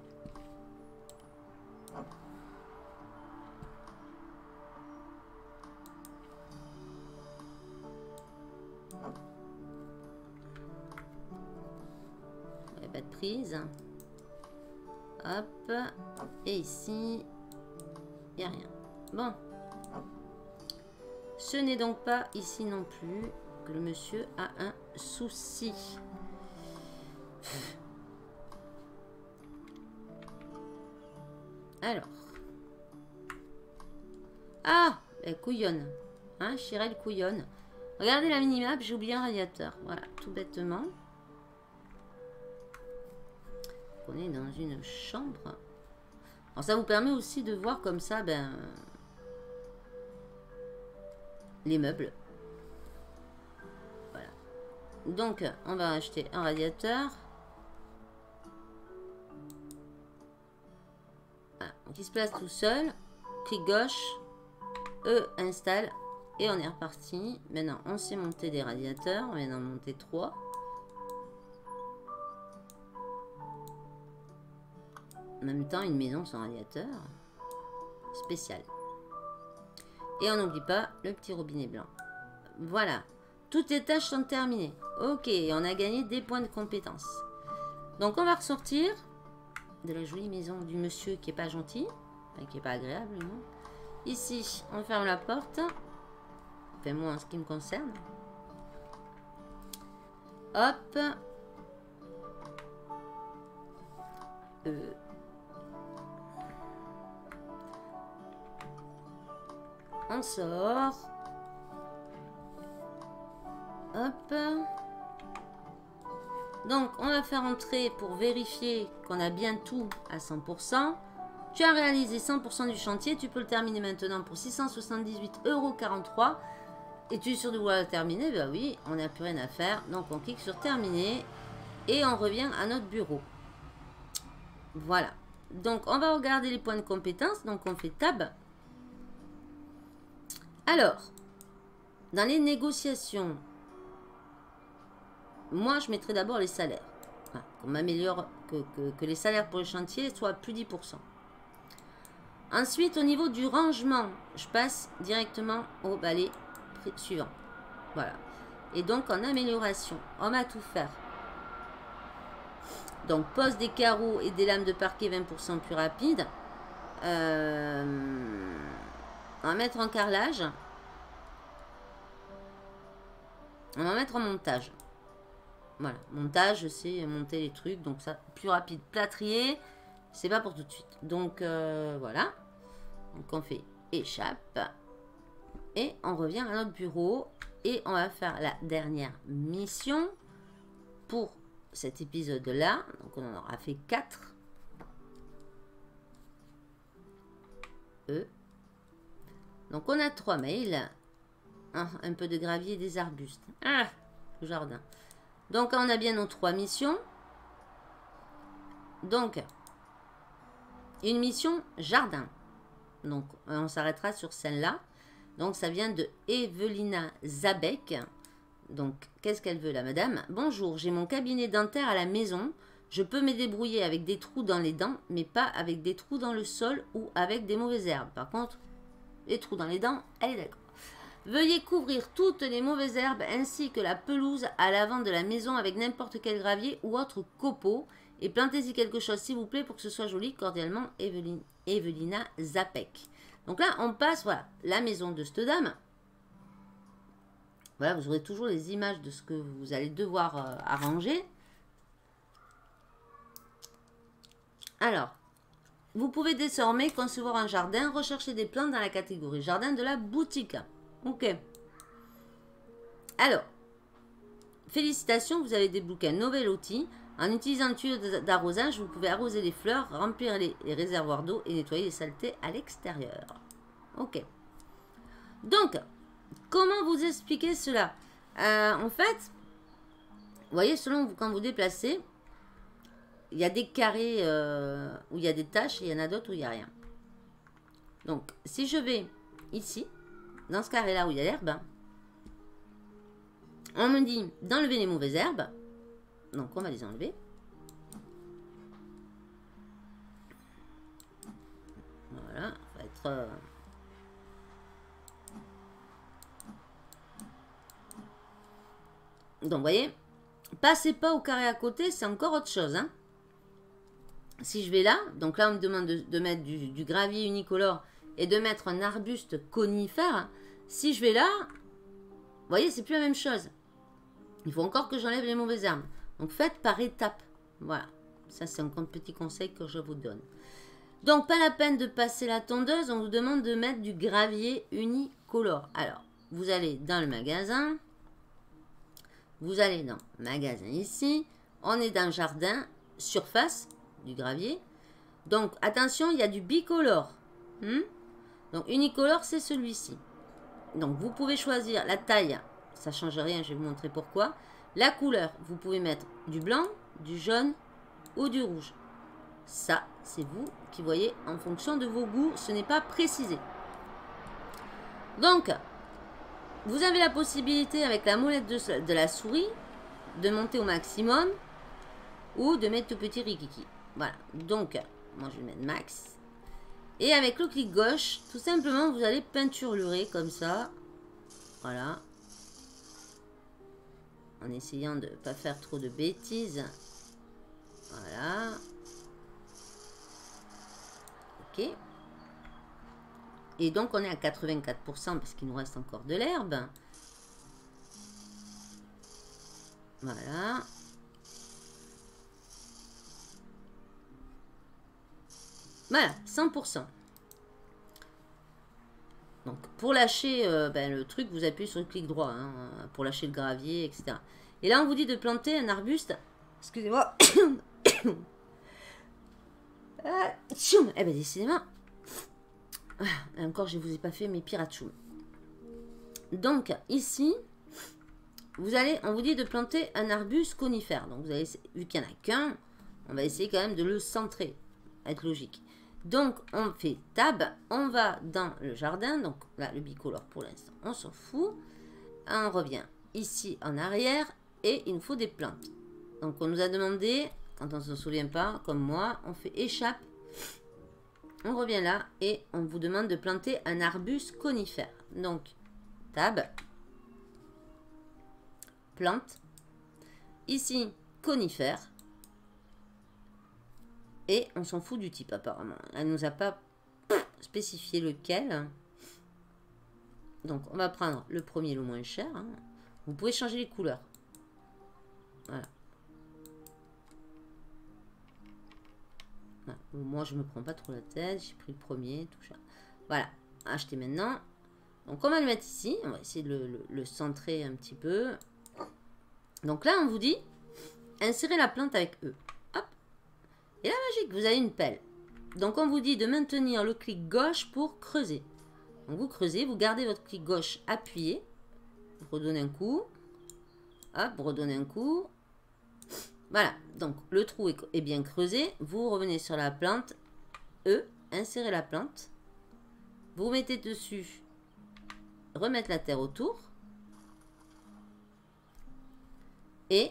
Il n'y a pas de prise. Hop. Et ici, il n'y a rien. Bon. Ce n'est donc pas ici non plus que le monsieur a un souci. Alors. Ah, elle couillonne. Hein, Chirel couillonne. Regardez la minimap, j'ai oublié un radiateur. Voilà, tout bêtement. On est dans une chambre. Alors, ça vous permet aussi de voir comme ça, ben... les meubles. Voilà. Donc, on va acheter un radiateur. Voilà. Donc, il se place tout seul. Clic gauche. Installe. Et on est reparti. Maintenant, on s'est monté des radiateurs. On vient d'en monter 3. En même temps, une maison sans radiateur. Spécial. Et on n'oublie pas le petit robinet blanc. Voilà. Toutes les tâches sont terminées. Ok, on a gagné des points de compétence. Donc, on va ressortir de la jolie maison du monsieur qui est pas gentil. Enfin, qui est pas agréable, non. Ici, on ferme la porte. Enfin, moi, en ce qui me concerne. Hop. On sort. Hop. Donc, on va faire entrer pour vérifier qu'on a bien tout à 100%. Tu as réalisé 100% du chantier, tu peux le terminer maintenant pour 678,43 €. Et tu es sûr de vouloir le terminer? Ben oui, on n'a plus rien à faire. Donc on clique sur terminer et on revient à notre bureau. Voilà. Donc on va regarder les points de compétences. Donc on fait tab. Alors, dans les négociations, moi je mettrai d'abord les salaires. Enfin, qu'on m'améliore, que les salaires pour le chantier soient plus 10%. Ensuite, au niveau du rangement, je passe directement au balai suivant. Voilà. Et donc, en amélioration, on va tout faire. Donc, pose des carreaux et des lames de parquet 20% plus rapide. On va mettre en carrelage. On va mettre en montage. Voilà. Montage, c'est monter les trucs. Donc, ça, plus rapide. Plâtrier. C'est pas pour tout de suite. Donc, voilà. Donc, on fait échappe. Et on revient à notre bureau. Et on va faire la dernière mission pour cet épisode-là. Donc, on en aura fait 4. Donc, on a 3 mails. Un peu de gravier et des arbustes. Le jardin. Donc, on a bien nos 3 missions. Donc, une mission jardin. Donc, on s'arrêtera sur celle-là. Donc, ça vient de Evelina Zabek. Donc, qu'est-ce qu'elle veut, la madame? Bonjour, j'ai mon cabinet dentaire à la maison. Je peux me débrouiller avec des trous dans les dents, mais pas avec des trous dans le sol ou avec des mauvaises herbes. Par contre, les trous dans les dents, elle est d'accord. Veuillez couvrir toutes les mauvaises herbes ainsi que la pelouse à l'avant de la maison avec n'importe quel gravier ou autre copeau. Et plantez-y quelque chose, s'il vous plaît, pour que ce soit joli. Cordialement, Evelina Zapek. Donc là, on passe, voilà, la maison de cette dame. Voilà, vous aurez toujours les images de ce que vous allez devoir arranger. Alors, vous pouvez désormais concevoir un jardin, rechercher des plantes dans la catégorie jardin de la boutique. Ok. Alors, félicitations, vous avez débloqué un nouvel outil. En utilisant le tuyau d'arrosage, vous pouvez arroser les fleurs, remplir les réservoirs d'eau et nettoyer les saletés à l'extérieur. Ok. Donc, comment vous expliquer cela? En fait, vous voyez, selon vous, quand vous déplacez, il y a des carrés où il y a des taches et il y en a d'autres où il n'y a rien. Donc, si je vais ici, dans ce carré-là où il y a l'herbe, on me dit d'enlever les mauvaises herbes. Donc, on va les enlever. Voilà, ça va être... Donc, vous voyez, passez pas au carré à côté, c'est encore autre chose. Hein. Si je vais là, donc là, on me demande de mettre du gravier unicolore et de mettre un arbuste conifère. Si je vais là, vous voyez, c'est plus la même chose. Il faut encore que j'enlève les mauvaises herbes. Donc, faites par étapes. Voilà. Ça, c'est un petit conseil que je vous donne. Donc, pas la peine de passer la tondeuse. On vous demande de mettre du gravier unicolore. Alors, vous allez dans le magasin. Vous allez dans magasin ici. On est dans jardin, surface, du gravier. Donc, attention, il y a du bicolore. Donc, unicolore, c'est celui-ci. Donc, vous pouvez choisir la taille. Ça ne change rien, je vais vous montrer pourquoi. La couleur, vous pouvez mettre du blanc, du jaune ou du rouge. Ça, c'est vous qui voyez en fonction de vos goûts. Ce n'est pas précisé. Donc, vous avez la possibilité avec la molette de la souris de monter au maximum ou de mettre tout petit rikiki. Voilà. Donc, moi je vais mettre max. Et avec le clic gauche, tout simplement, vous allez peinturer comme ça. Voilà. En essayant de ne pas faire trop de bêtises. Voilà. Ok. Et donc, on est à 84% parce qu'il nous reste encore de l'herbe. Voilà. Voilà, 100%. Donc, pour lâcher le truc, vous appuyez sur le clic droit. Hein, pour lâcher le gravier, etc. Et là, on vous dit de planter un arbuste. Excusez-moi. Tchoum. Eh bien, décidément. Encore, je ne vous ai pas fait mes piratchoum. Donc, ici, on vous dit de planter un arbuste conifère. Donc, vous avez, vu qu'il n'y en a qu'un, on va essayer quand même de le centrer. Être logique. Donc, on fait tab, on va dans le jardin. Donc, là, le bicolore, pour l'instant, on s'en fout. On revient ici en arrière et il nous faut des plantes. Donc, on nous a demandé, quand on ne se souvient pas, comme moi, on fait échappe. On revient là et on vous demande de planter un arbuste conifère. Donc, tab, plante, ici, conifère. Et on s'en fout du type apparemment. Elle ne nous a pas spécifié lequel. Donc, on va prendre le premier, le moins cher. Hein. Vous pouvez changer les couleurs. Voilà. Voilà. Moi, je ne me prends pas trop la tête. J'ai pris le premier. Tout ça. Voilà. Acheter maintenant. Donc, on va le mettre ici. On va essayer de le centrer un petit peu. Donc là, on vous dit insérer la plante avec E. Hop. Et la magique, vous avez une pelle. Donc, on vous dit de maintenir le clic gauche pour creuser. Donc, vous creusez, vous gardez votre clic gauche appuyé. Vous redonnez un coup. Hop, vous redonnez un coup. Voilà. Donc, le trou est bien creusé. Vous revenez sur la plante. E, insérez la plante. Vous mettez dessus. Remettre la terre autour. Et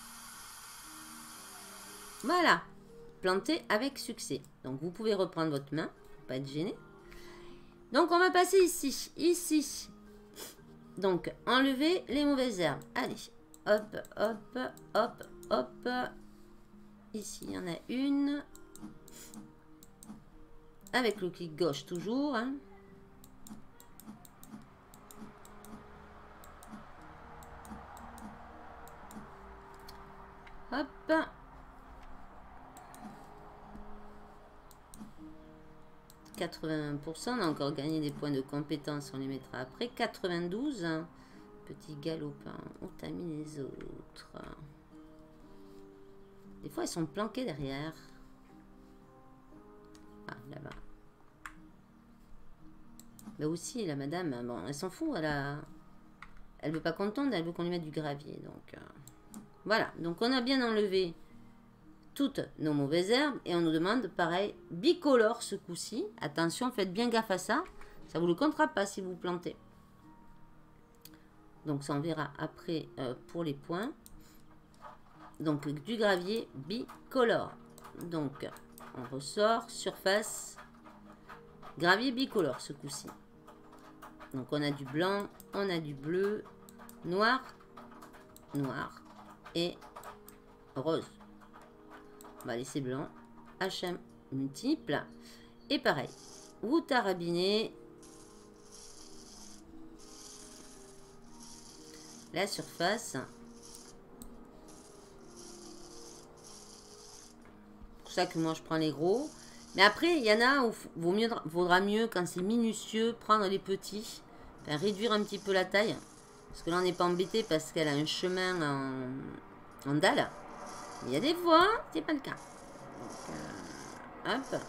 voilà. Planter avec succès. Donc, vous pouvez reprendre votre main. Pas être gêné. Donc, on va passer ici. Ici. Donc, enlever les mauvaises herbes. Allez. Hop, hop, hop, hop. Ici, il y en a une. Avec le clic gauche toujours. Hein. Hop. 81%, on a encore gagné des points de compétence, on les mettra après. 92, petit galopin, où t'as mis les autres? Des fois, ils sont planqués derrière. Ah, là-bas. Mais aussi, la madame, bon, elle s'en fout, elle veut pas qu'on tombe, elle veut qu'on lui mette du gravier. Donc, voilà, donc on a bien enlevé toutes nos mauvaises herbes et on nous demande pareil bicolore ce coup-ci. Attention, faites bien gaffe à ça, ça vous le comptera pas si vous plantez. Donc ça on verra après pour les points. Donc du gravier bicolore. Donc on ressort surface gravier bicolore ce coup-ci. Donc on a du blanc, on a du bleu, noir, noir et rose. On va laisser blanc. HM multiple. Et pareil. Vous tarabinez la surface. C'est pour ça que moi je prends les gros. Mais après, il y en a où vaudra mieux quand c'est minutieux prendre les petits. Enfin, réduire un petit peu la taille. Parce que là on n'est pas embêté parce qu'elle a un chemin en dalle. Il y a des fois, c'est pas le cas. Donc, hop.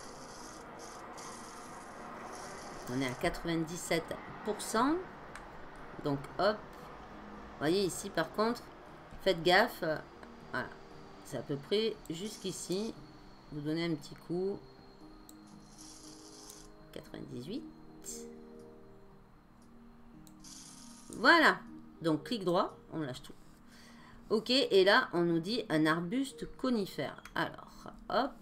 On est à 97%. Donc, hop. Vous voyez ici, par contre, faites gaffe. Voilà. C'est à peu près jusqu'ici. Vous donnez un petit coup. 98. Voilà. Donc, clic droit, on lâche tout. Ok, et là, on nous dit un arbuste conifère. Alors, hop.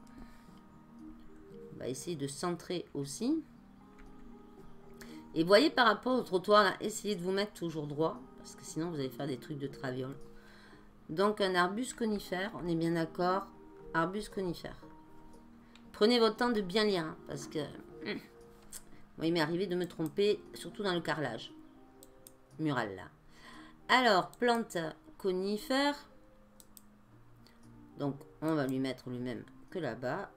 On va essayer de centrer aussi. Et voyez par rapport au trottoir, là, essayez de vous mettre toujours droit. Parce que sinon, vous allez faire des trucs de traviole. Donc, un arbuste conifère, on est bien d'accord. Arbuste conifère. Prenez votre temps de bien lire. Hein, parce que moi, il m'est arrivé de me tromper, surtout dans le carrelage. Mural, là. Alors, plante conifère. Donc, on va lui mettre le même que là-bas.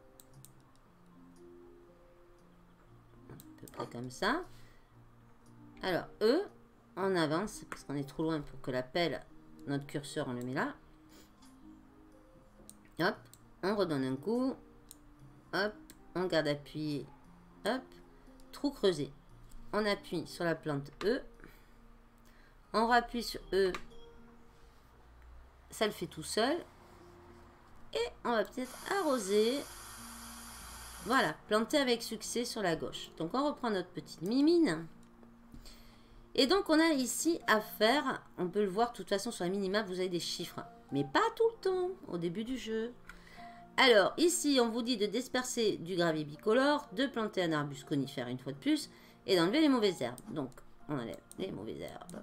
À peu près comme ça. Alors, eux, on avance parce qu'on est trop loin pour que la pelle, notre curseur, on le met là. Hop, on redonne un coup. Hop, on garde appuyé. Hop, trou creusé. On appuie sur la plante E. On rappuie sur E. Ça le fait tout seul. Et on va peut-être arroser. Voilà, planter avec succès sur la gauche. Donc on reprend notre petite mimine. Et donc on a ici à faire, on peut le voir de toute façon sur la minimap, vous avez des chiffres. Mais pas tout le temps, au début du jeu. Alors ici on vous dit de disperser du gravier bicolore, de planter un arbuste conifère une fois de plus, et d'enlever les mauvaises herbes. Donc on enlève les mauvaises herbes.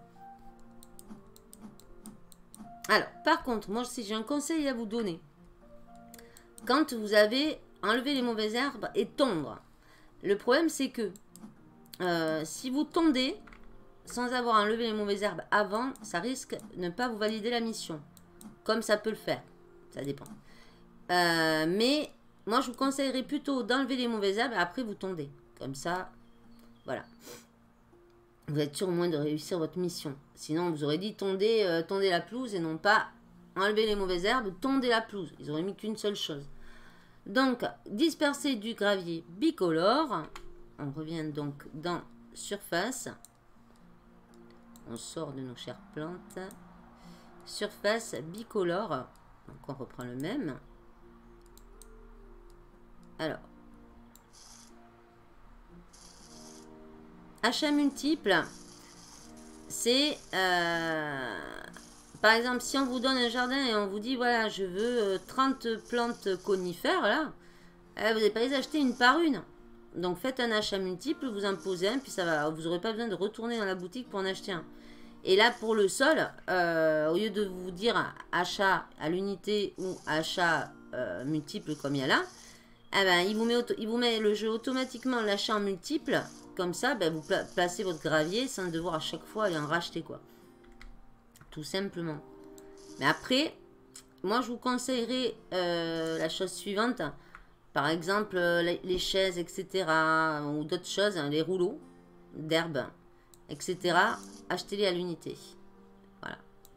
Alors par contre, moi si j'ai un conseil à vous donner. Quand vous avez enlevé les mauvaises herbes et tondre, le problème c'est que si vous tondez sans avoir enlevé les mauvaises herbes avant, ça risque de ne pas vous valider la mission. Comme ça peut le faire. Ça dépend. Mais moi, je vous conseillerais plutôt d'enlever les mauvaises herbes et après vous tondez. Comme ça, voilà. Vous êtes sûr au moins de réussir votre mission. Sinon, vous aurez dit tondez la pelouse et non pas enlever les mauvaises herbes, tondez la pelouse. Ils auraient mis qu'une seule chose. Donc, disperser du gravier bicolore. On revient donc dans surface. On sort de nos chères plantes. Surface bicolore. Donc on reprend le même. Alors. Achat multiple. C'est... par exemple, si on vous donne un jardin et on vous dit, voilà, je veux 30 plantes conifères, là. Vous n'allez pas les acheter une par une. Donc faites un achat multiple, vous en posez un, puis ça va, vous n'aurez pas besoin de retourner dans la boutique pour en acheter un. Et là pour le sol, au lieu de vous dire achat à l'unité ou achat multiple comme il y a là, eh ben, il vous met le jeu automatiquement l'achat en multiple, comme ça ben, vous placez votre gravier sans devoir à chaque fois aller en racheter quoi. Tout simplement. Mais après, moi je vous conseillerais la chose suivante. Par exemple, les chaises, etc. Ou d'autres choses, hein, les rouleaux d'herbe, etc. Achetez-les à l'unité. Voilà.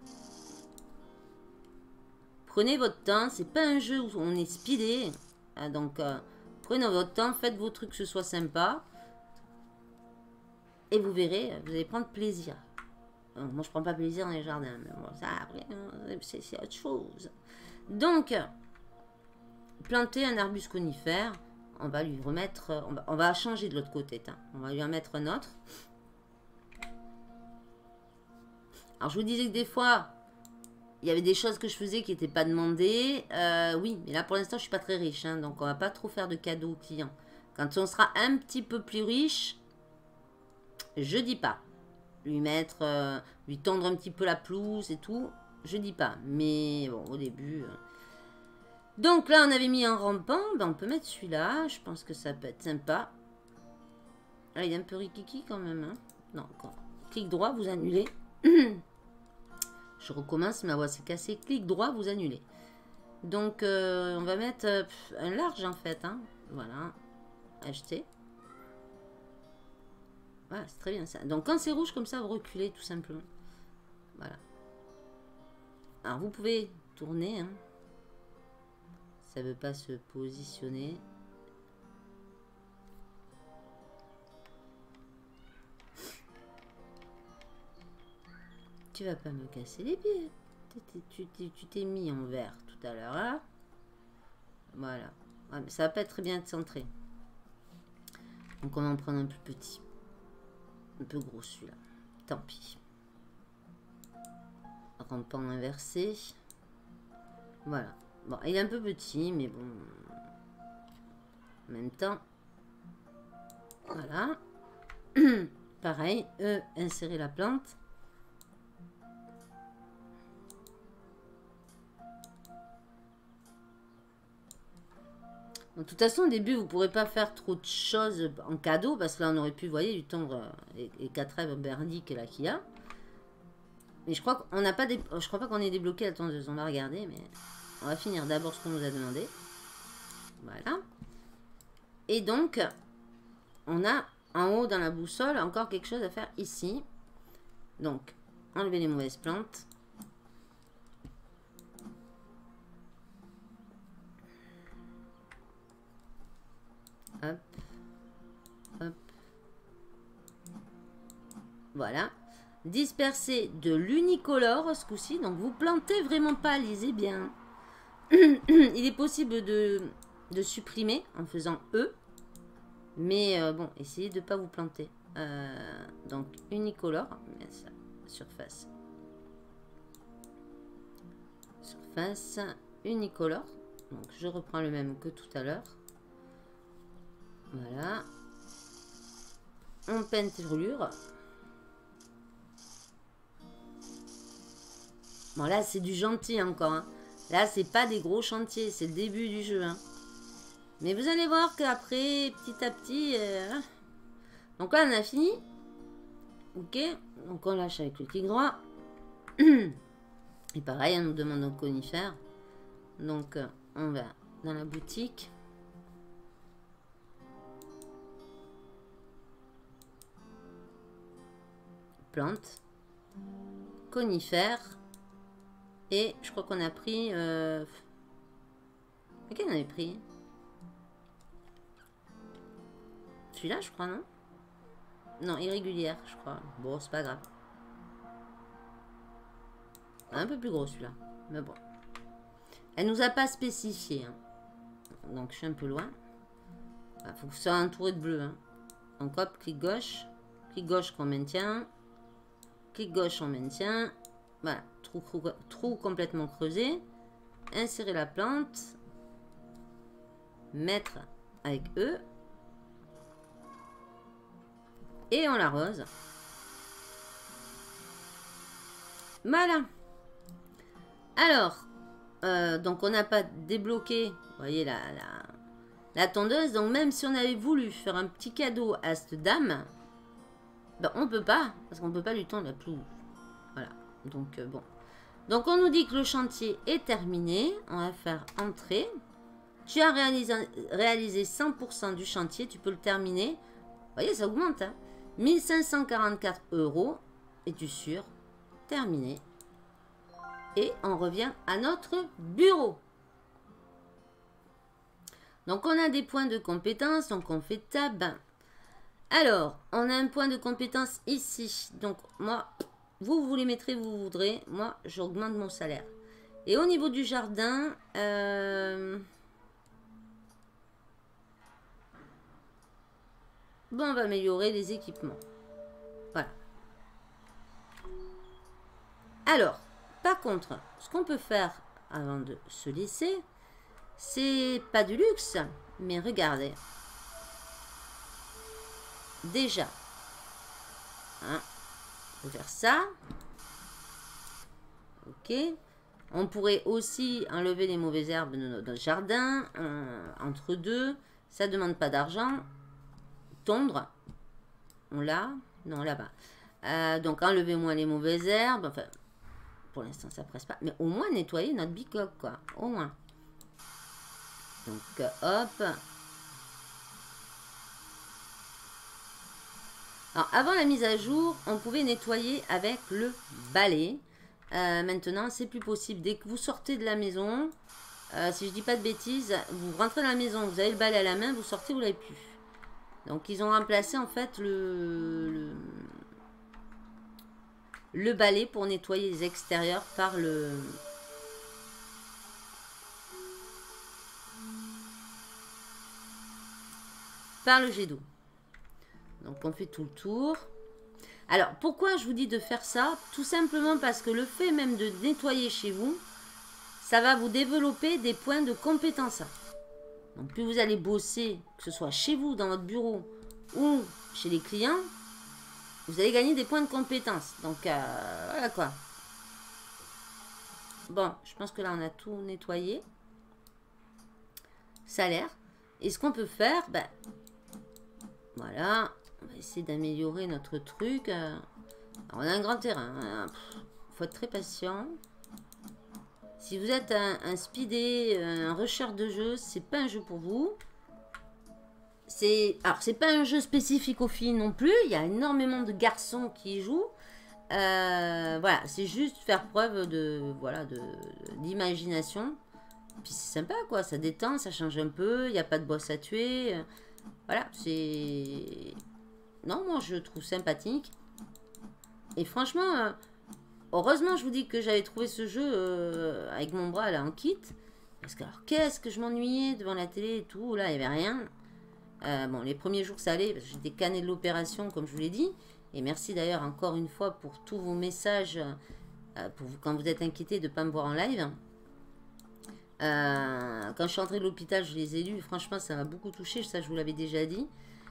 Prenez votre temps. C'est pas un jeu où on est speedé. Donc, prenez votre temps. Faites vos trucs que ce soit sympa. Et vous verrez, vous allez prendre plaisir. Moi, je prends pas plaisir dans les jardins. Mais bon, ça, après, c'est autre chose. Donc... planter un arbuste conifère, on va lui remettre, on va changer de l'autre côté, on va lui en mettre un autre. Alors je vous disais que des fois, il y avait des choses que je faisais qui n'étaient pas demandées, oui, mais là pour l'instant je suis pas très riche, hein, donc on va pas trop faire de cadeaux aux clients. Quand on sera un petit peu plus riche, je dis pas, lui mettre, lui tendre un petit peu la pelouse et tout, je dis pas, mais bon au début... Donc là, on avait mis un rampant. Ben, on peut mettre celui-là. Je pense que ça peut être sympa. Ah, il est un peu rikiki quand même. Hein. Non, encore. Clic droit, vous annulez. Je recommence, ma voix s'est cassée. Clic droit, vous annulez. Donc, on va mettre un large en fait. Hein. Voilà. Acheter. Voilà, c'est très bien ça. Donc, quand c'est rouge comme ça, vous reculez tout simplement. Voilà. Alors, vous pouvez tourner. Hein. Ça veut pas se positionner. Tu vas pas me casser les pieds. Tu t'es mis en vert tout à l'heure. Hein. Voilà. Ouais, mais ça va pas être très bien centré. Donc on va en prendre un plus petit. Un peu gros celui-là. Tant pis. Rampant inversé. Voilà. Bon, il est un peu petit, mais bon. En même temps. Voilà. Pareil, insérer la plante. De toute façon, au début, vous ne pourrez pas faire trop de choses en cadeau, parce que là, on aurait pu, vous voyez, lui tendre les 4 rêves merdiques là qu'il y a. Mais je crois qu'on n'a pas, je crois pas qu'on ait débloqué la tondeuse. On va regarder, mais on va finir d'abord ce qu'on nous a demandé. Voilà. Et donc, on a en haut dans la boussole encore quelque chose à faire ici. Donc, enlever les mauvaises plantes. Voilà. Disperser de l'unicolore ce coup-ci. Donc vous plantez vraiment pas, lisez bien. Il est possible de supprimer en faisant E. Mais bon, essayez de ne pas vous planter. Donc unicolore. Surface. Surface unicolore. Donc je reprends le même que tout à l'heure. Voilà. On peinturlure. Bon là c'est du gentil encore. Hein. Là c'est pas des gros chantiers, c'est le début du jeu. Hein. Mais vous allez voir qu'après, petit à petit... Donc là on a fini. Ok. Donc on lâche avec le clic droit. Et pareil, on nous demande un conifère. Donc on va dans la boutique. Plante. Conifère. Et je crois qu'on a pris... Lequel on avait pris? Celui-là, je crois, non? Non, irrégulière, je crois. Bon, c'est pas grave. Un peu plus gros, celui-là. Mais bon. Elle nous a pas spécifié. Hein. Donc, je suis un peu loin. Il faut que ce soit entouré de bleu. Hein. Donc, hop, clic gauche. Clic gauche qu'on maintient. Clic gauche, on maintient. Voilà. Trou complètement creusé. Insérer la plante. Mettre avec E. Et on l'arrose. Voilà. Alors, donc on n'a pas débloqué, vous voyez, la tondeuse. Donc même si on avait voulu faire un petit cadeau à cette dame, ben, on peut pas, parce qu'on peut pas lui tondre la pelouse. Voilà. Donc bon. Donc on nous dit que le chantier est terminé. On va faire entrer. Tu as réalisé 100% du chantier. Tu peux le terminer. Vous voyez, ça augmente. Hein. 1544 €. Es-tu sûr? Terminé. Et on revient à notre bureau. Donc on a des points de compétence. Donc on fait tab. Alors, on a un point de compétence ici. Donc moi, vous les mettrez où vous voudrez. Moi, j'augmente mon salaire. Et au niveau du jardin... Bon, on va améliorer les équipements. Voilà. Alors, par contre, ce qu'on peut faire avant de se laisser, c'est pas du luxe, mais regardez. Déjà, hein, on peut faire ça. Ok. On pourrait aussi enlever les mauvaises herbes de notre jardin. Entre deux, ça ne demande pas d'argent. Tondre, on l'a, non là-bas. Donc enlevez moins les mauvaises herbes. Enfin, pour l'instant ça presse pas, mais au moins nettoyer notre bicoque, quoi, au moins. Donc hop. Alors avant la mise à jour, on pouvait nettoyer avec le balai. Maintenant, c'est plus possible. Dès que vous sortez de la maison, si je dis pas de bêtises, vous rentrez dans la maison, vous avez le balai à la main, vous sortez, vous l'avez plus. Donc, ils ont remplacé en fait le balai pour nettoyer les extérieurs par le jet d'eau. Donc, on fait tout le tour. Alors, pourquoi je vous dis de faire ça? Tout simplement parce que le fait même de nettoyer chez vous, ça va vous développer des points de compétence. Donc, plus vous allez bosser, que ce soit chez vous, dans votre bureau ou chez les clients, vous allez gagner des points de compétence. Donc, voilà quoi. Bon, je pense que là, on a tout nettoyé. Salaire. Et ce qu'on peut faire, ben, voilà. On va essayer d'améliorer notre truc. Alors, on a un grand terrain. Il faut être très patient. Si vous êtes un speedé, un rusher de jeu, c'est pas un jeu pour vous. Alors, c'est pas un jeu spécifique aux filles non plus. Il y a énormément de garçons qui y jouent. Voilà, c'est juste faire preuve d'imagination. Puis c'est sympa, quoi. Ça détend, ça change un peu. Il n'y a pas de boss à tuer. Voilà, c'est... Non, moi, je trouve sympathique. Et franchement, heureusement, je vous dis que j'avais trouvé ce jeu avec mon bras là en kit. Parce que, alors, qu'est-ce que je m'ennuyais devant la télé et tout. Là, il n'y avait rien. Bon, les premiers jours, ça allait. Parce que j'étais canné de l'opération, comme je vous l'ai dit. Et merci d'ailleurs encore une fois pour tous vos messages. Pour vous, quand vous êtes inquiétés de ne pas me voir en live. Quand je suis entrée de l'hôpital, je les ai lus. Franchement, ça m'a beaucoup touché. Ça, je vous l'avais déjà dit.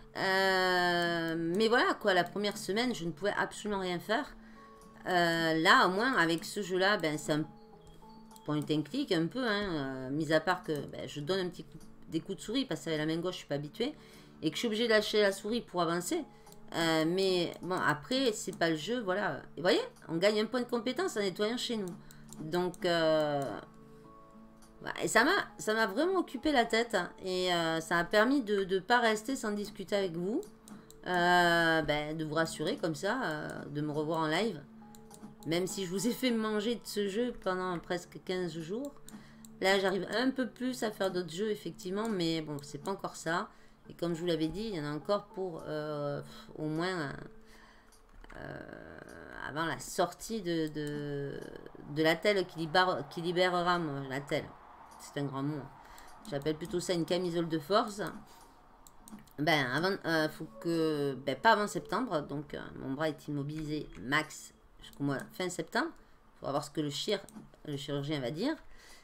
Mais voilà, quoi. La première semaine, je ne pouvais absolument rien faire. Là, au moins, avec ce jeu-là, ben, c'est un point and click un peu, hein, mis à part que ben, je donne des coups de souris parce qu'avec la main gauche, je suis pas habituée et que je suis obligée de lâcher la souris pour avancer. Mais bon, après, c'est pas le jeu, voilà. Et vous voyez, on gagne un point de compétence en nettoyant chez nous. Donc, et ça m'a vraiment occupé la tête hein, et ça m'a permis de ne pas rester sans discuter avec vous, ben, de vous rassurer comme ça, de me revoir en live. Même si je vous ai fait manger de ce jeu pendant presque 15 jours. Là, j'arrive un peu plus à faire d'autres jeux, effectivement. Mais bon, c'est pas encore ça. Et comme je vous l'avais dit, il y en a encore pour au moins avant la sortie de la telle qui libérera la telle. C'est un grand mot. J'appelle plutôt ça une camisole de force. Ben, avant, faut que... Ben, pas avant septembre. Donc, mon bras est immobilisé max jusqu'au mois fin septembre. Il faudra voir ce que le chirurgien va dire.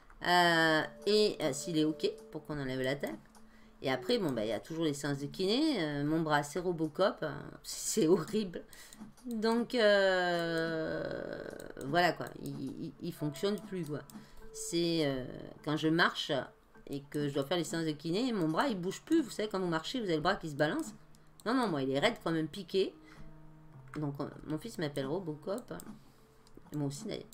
S'il est OK pour qu'on enlève la tête. Et après, bon, ben, il y a toujours les séances de kiné. Mon bras, c'est Robocop. C'est horrible. Donc, voilà, quoi. Il fonctionne plus, quoi. C'est quand je marche et que je dois faire les séances de kiné, mon bras, il bouge plus. Vous savez, quand vous marchez, vous avez le bras qui se balance. Non, non, moi, il est raide comme un piqué. Donc, mon fils m'appelle Robocop. Et moi aussi, d'ailleurs.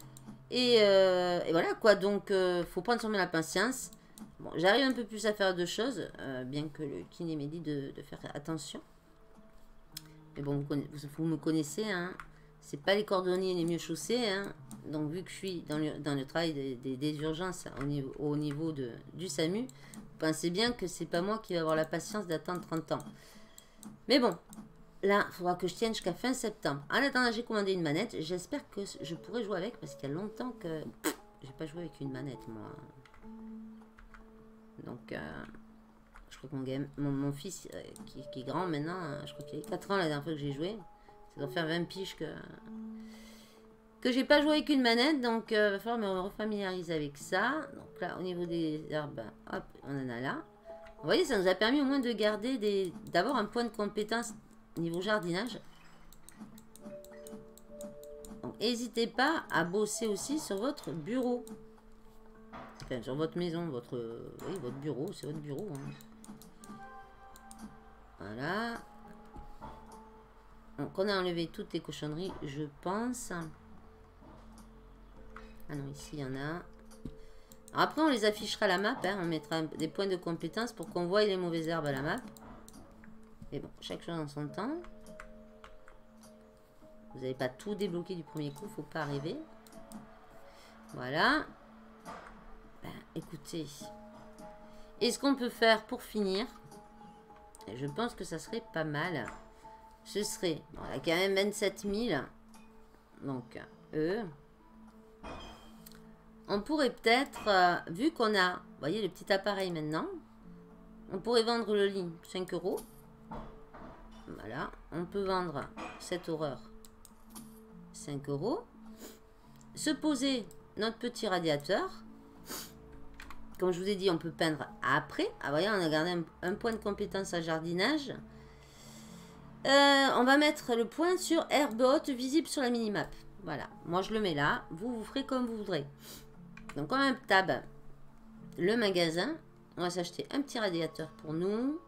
Et voilà, quoi. Donc, faut prendre sur la patience. Bon, j'arrive un peu plus à faire deux choses, bien que le kiné m'ait dit de faire attention. Mais bon, vous me connaissez, hein. C'est pas les cordonniers les mieux chaussés, hein. Donc, vu que je suis dans le travail des urgences au niveau du SAMU, pensez bien que c'est pas moi qui vais avoir la patience d'attendre 30 ans. Mais bon, là, il faudra que je tienne jusqu'à fin septembre. En attendant, j'ai commandé une manette. J'espère que je pourrai jouer avec parce qu'il y a longtemps que j'ai pas joué avec une manette, moi. Donc, je crois que mon fils, qui est grand maintenant, je crois qu'il a 4 ans la dernière fois que j'ai joué. Ça doit faire 20 piges que j'ai pas joué avec une manette. Donc, il va falloir me refamiliariser avec ça. Donc là, au niveau des herbes, hop, on en a là. Vous voyez, ça nous a permis au moins de garder d'avoir un point de compétence niveau jardinage. Donc, n'hésitez pas à bosser aussi sur votre bureau. Enfin, sur votre maison, votre bureau, c'est votre bureau. Hein. Voilà. Donc, on a enlevé toutes les cochonneries, je pense. Ah non, ici, il y en a. Alors après, on les affichera à la map. Hein. On mettra des points de compétence pour qu'on voie les mauvaises herbes à la map. Mais bon, chaque chose en son temps. Vous n'avez pas tout débloqué du premier coup. Faut pas arriver. Voilà. Ben, écoutez. Et ce qu'on peut faire pour finir, et je pense que ça serait pas mal, ce serait, bon, il y a quand même 27 000, donc on pourrait peut-être, vu qu'on a, vous voyez le petit appareil maintenant, on pourrait vendre le lit 5 €. Voilà, on peut vendre cette horreur 5 €. Se poser notre petit radiateur. Comme je vous ai dit, on peut peindre après. Ah, voyez, on a gardé un point de compétence à jardinage. On va mettre le point sur herbe haute visible sur la minimap. Voilà, moi je le mets là. Vous ferez comme vous voudrez. Donc on a un tab, le magasin. On va s'acheter un petit radiateur pour nous.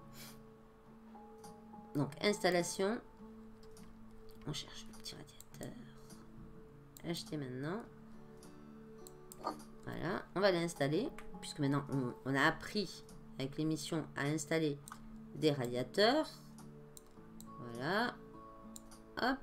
Donc installation. On cherche le petit radiateur. Acheter maintenant. Voilà, on va l'installer. Puisque maintenant on a appris avec l'émission à installer des radiateurs. Voilà. Hop.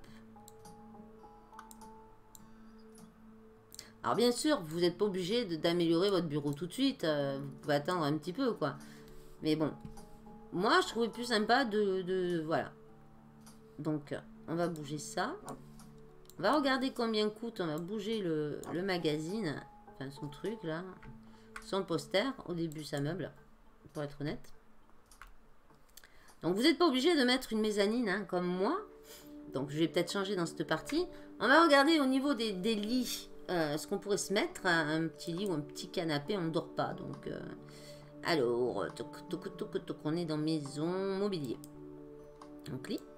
Alors bien sûr, vous n'êtes pas obligé d'améliorer votre bureau tout de suite. Vous pouvez attendre un petit peu, quoi. Mais bon, moi je trouvais plus sympa voilà. Donc, on va bouger ça. On va regarder combien coûte. On va bouger le magazine. Enfin, son truc, là. Son poster. Au début, ça meuble. Pour être honnête. Donc, vous n'êtes pas obligé de mettre une mezzanine, hein, comme moi. Donc, je vais peut-être changer dans cette partie. On va regarder au niveau des lits. Ce qu'on pourrait se mettre. Un petit lit ou un petit canapé. On ne dort pas. Donc, alors, on est dans maison, mobilier. Donc, lit.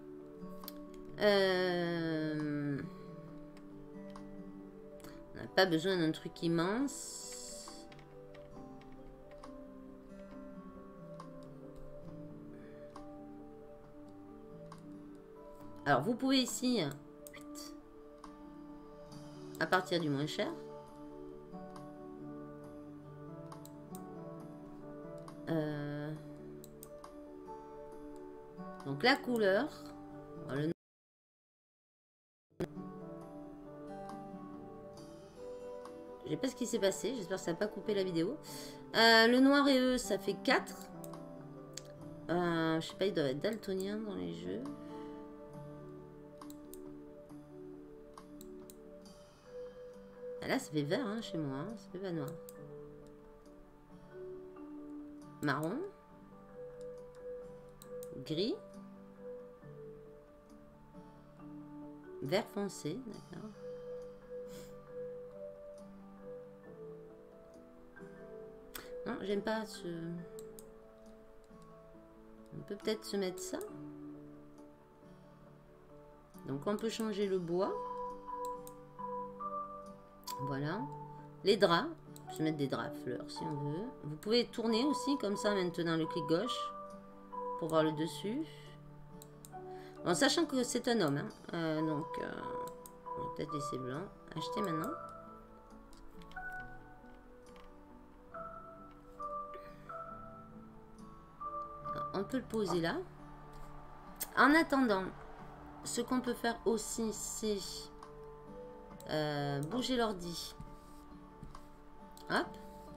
On n'a pas besoin d'un truc immense. Alors, vous pouvez ici, à partir du moins cher. Donc, la couleur. Le... Je sais pas ce qui s'est passé. J'espère que ça n'a pas coupé la vidéo. Le noir et eux, ça fait 4. Je sais pas, ils doivent être daltoniens dans les jeux. Là, ça fait vert hein, chez moi. Hein. Ça fait pas noir. Marron. Gris. Vert foncé, d'accord. Non, j'aime pas ce... On peut peut-être se mettre ça. Donc on peut changer le bois. Voilà. Les draps. On peut se mettre des draps à fleurs si on veut. Vous pouvez tourner aussi comme ça maintenant le clic gauche. Pour voir le dessus. En sachant que c'est un homme. Hein. Donc on va peut-être laisser blanc. Acheter maintenant. On peut le poser là. En attendant, ce qu'on peut faire aussi, c'est bouger l'ordi. Hop.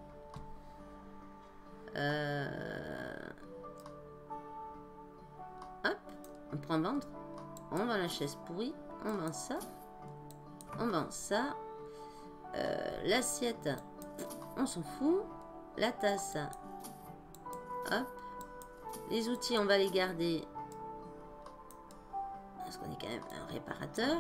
Hop. On prend vendre. On vend la chaise pourrie. On vend ça. On vend ça. L'assiette, on s'en fout. La tasse. Hop. Les outils, on va les garder. Parce qu'on est quand même un réparateur.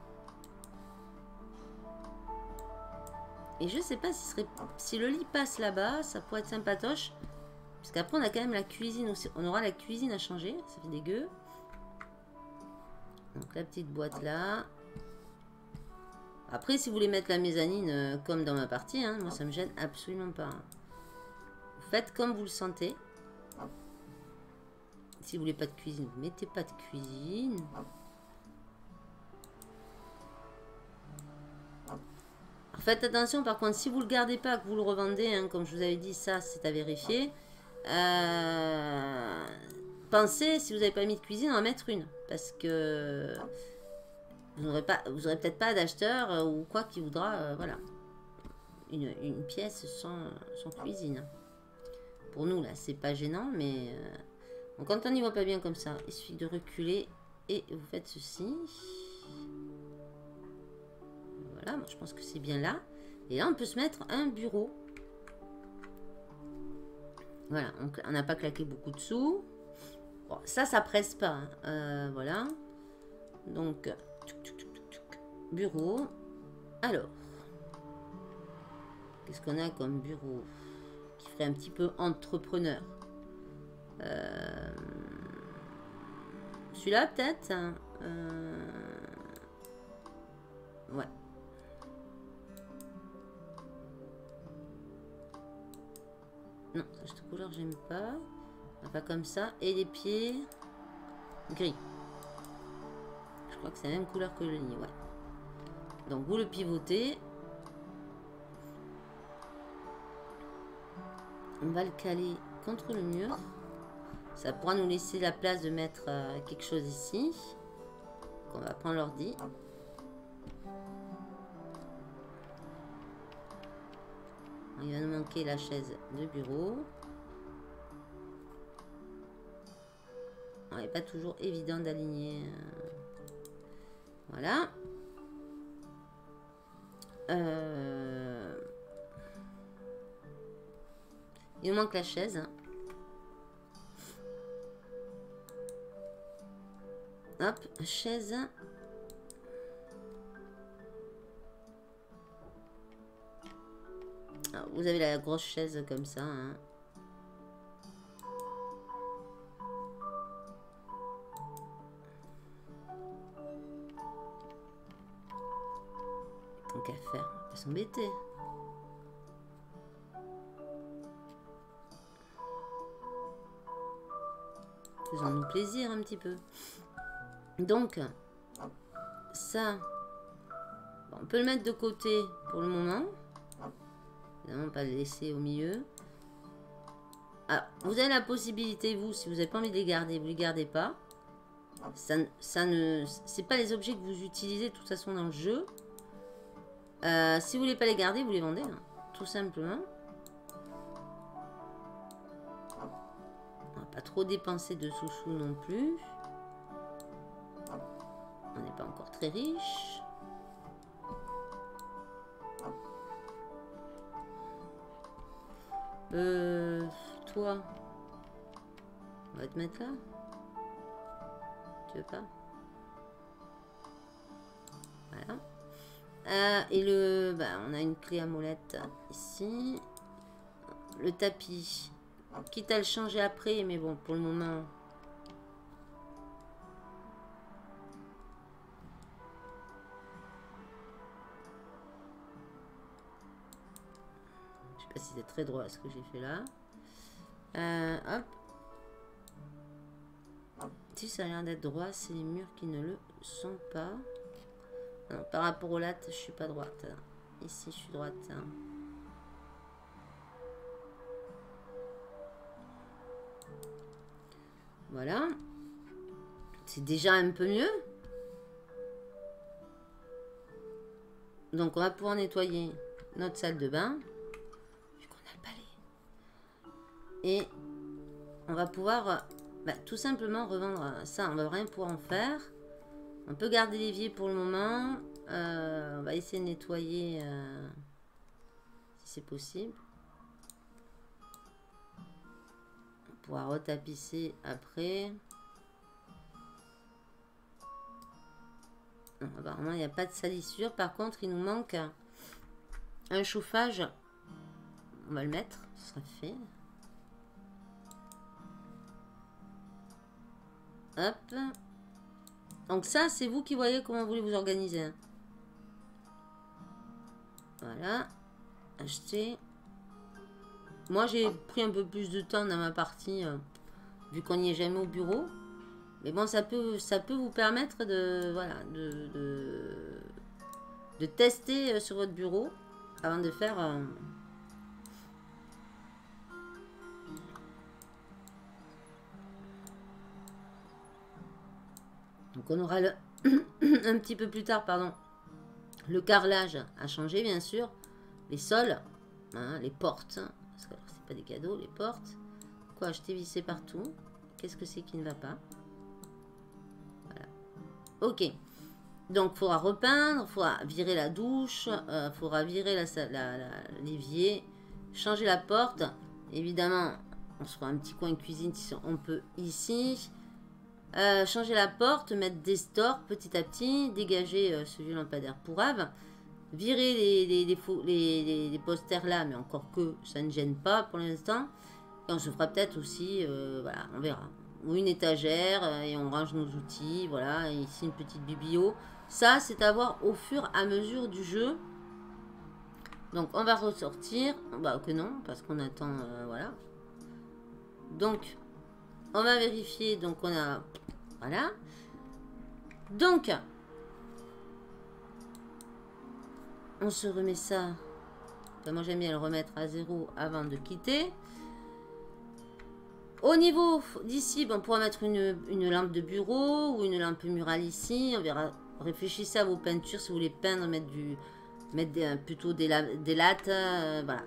Et je sais pas si le lit passe là-bas, ça pourrait être sympatoche. Parce qu'après, on a quand même la cuisine aussi. On aura la cuisine à changer. Ça fait dégueu. Donc, la petite boîte là. Après, si vous voulez mettre la mezzanine comme dans ma partie, hein, moi, ça me gêne absolument pas. Vous faites comme vous le sentez. Si vous voulez pas de cuisine, vous mettez pas de cuisine. Alors, faites attention, par contre, si vous le gardez pas, que vous le revendez, hein, comme je vous avais dit, ça, c'est à vérifier. Pensez, si vous n'avez pas mis de cuisine, à en mettre une. Parce que vous n'aurez peut-être pas d'acheteur ou quoi qui voudra, voilà, une pièce sans cuisine. Pour nous, là, c'est pas gênant, mais... Donc, quand on n'y voit pas bien comme ça, il suffit de reculer et vous faites ceci. Voilà, moi je pense que c'est bien là. Et là, on peut se mettre un bureau. Voilà, donc on n'a pas claqué beaucoup de sous. Bon, ça presse pas. Hein. Voilà. Donc, bureau. Alors, qu'est-ce qu'on a comme bureau qui ferait un petit peu entrepreneur? Celui-là peut-être ouais. Non, cette couleur j'aime pas. Pas comme ça. Et les pieds gris. Je crois que c'est la même couleur que le lit, ouais. Donc vous le pivotez. On va le caler contre le mur. Ça pourra nous laisser la place de mettre quelque chose ici. Donc on va prendre l'ordi. Il va nous manquer la chaise de bureau. Il n'est pas toujours évident d'aligner. Voilà. Il nous manque la chaise. Hop, chaise. Alors, vous avez la grosse chaise comme ça. Hein. Tant qu'à faire, on va s'embêter. Faisons-nous plaisir un petit peu. Donc, ça, bon, on peut le mettre de côté pour le moment. Évidemment, pas le laisser au milieu. Alors, vous avez la possibilité, vous, si vous n'avez pas envie de les garder, vous ne les gardez pas. C'est pas les objets que vous utilisez de toute façon dans le jeu. Si vous voulez pas les garder, vous les vendez, hein, tout simplement. On va pas trop dépenser de sous-sous non plus. On n'est pas encore très riche. Toi, on va te mettre là. Tu veux pas? Voilà. Et le, bah, on a une clé à molette ici. Le tapis, quitte à le changer après, mais bon, pour le moment. Je sais pas si c'est très droit ce que j'ai fait là. Hop. Si ça a l'air d'être droit, c'est les murs qui ne le sont pas. Non, par rapport aux lattes, je suis pas droite. Ici, je suis droite. Voilà. C'est déjà un peu mieux. Donc, on va pouvoir nettoyer notre salle de bain. Vu qu'on a le balai. Et on va pouvoir tout simplement revendre ça. On va rien pouvoir en faire. On peut garder l'évier pour le moment. On va essayer de nettoyer si c'est possible. On pourra retapisser après. Non, apparemment, il n'y a pas de salissure. Par contre, il nous manque un chauffage. On va le mettre. Ce sera fait. Hop. Donc ça, c'est vous qui voyez comment vous voulez vous organiser. Voilà. Acheter. Moi, j'ai pris un peu plus de temps dans ma partie, vu qu'on n'y est jamais au bureau. Mais bon, ça peut vous permettre de, voilà, de tester sur votre bureau avant de faire... Donc on aura le un petit peu plus tard, pardon, le carrelage a changé bien sûr, les sols, hein, les portes, hein, parce que c'est pas des cadeaux, les portes. Quoi, je t'ai vissé partout. Qu'est-ce que c'est qui ne va pas? Voilà. Ok. Donc il faudra repeindre, il faudra virer la douche, il faudra virer l'évier, changer la porte. Évidemment, on se fera un petit coin cuisine si on peut ici. Changer la porte, mettre des stores petit à petit, dégager ce vieux lampadaire pourrave, virer les posters là, mais encore que ça ne gêne pas pour l'instant. Et on se fera peut-être aussi, voilà, on verra. Ou une étagère et on range nos outils, voilà. Et ici une petite biblio. Ça, c'est à voir au fur et à mesure du jeu. Donc on va ressortir, bah que non, parce qu'on attend, voilà. Donc on va vérifier, donc on a... Voilà. Donc, on se remet ça. Enfin, moi, j'aime bien le remettre à 0 avant de quitter. Au niveau d'ici, bon, on pourra mettre une lampe de bureau ou une lampe murale ici. On verra. Réfléchissez à vos peintures si vous voulez peindre, plutôt des lattes. Voilà.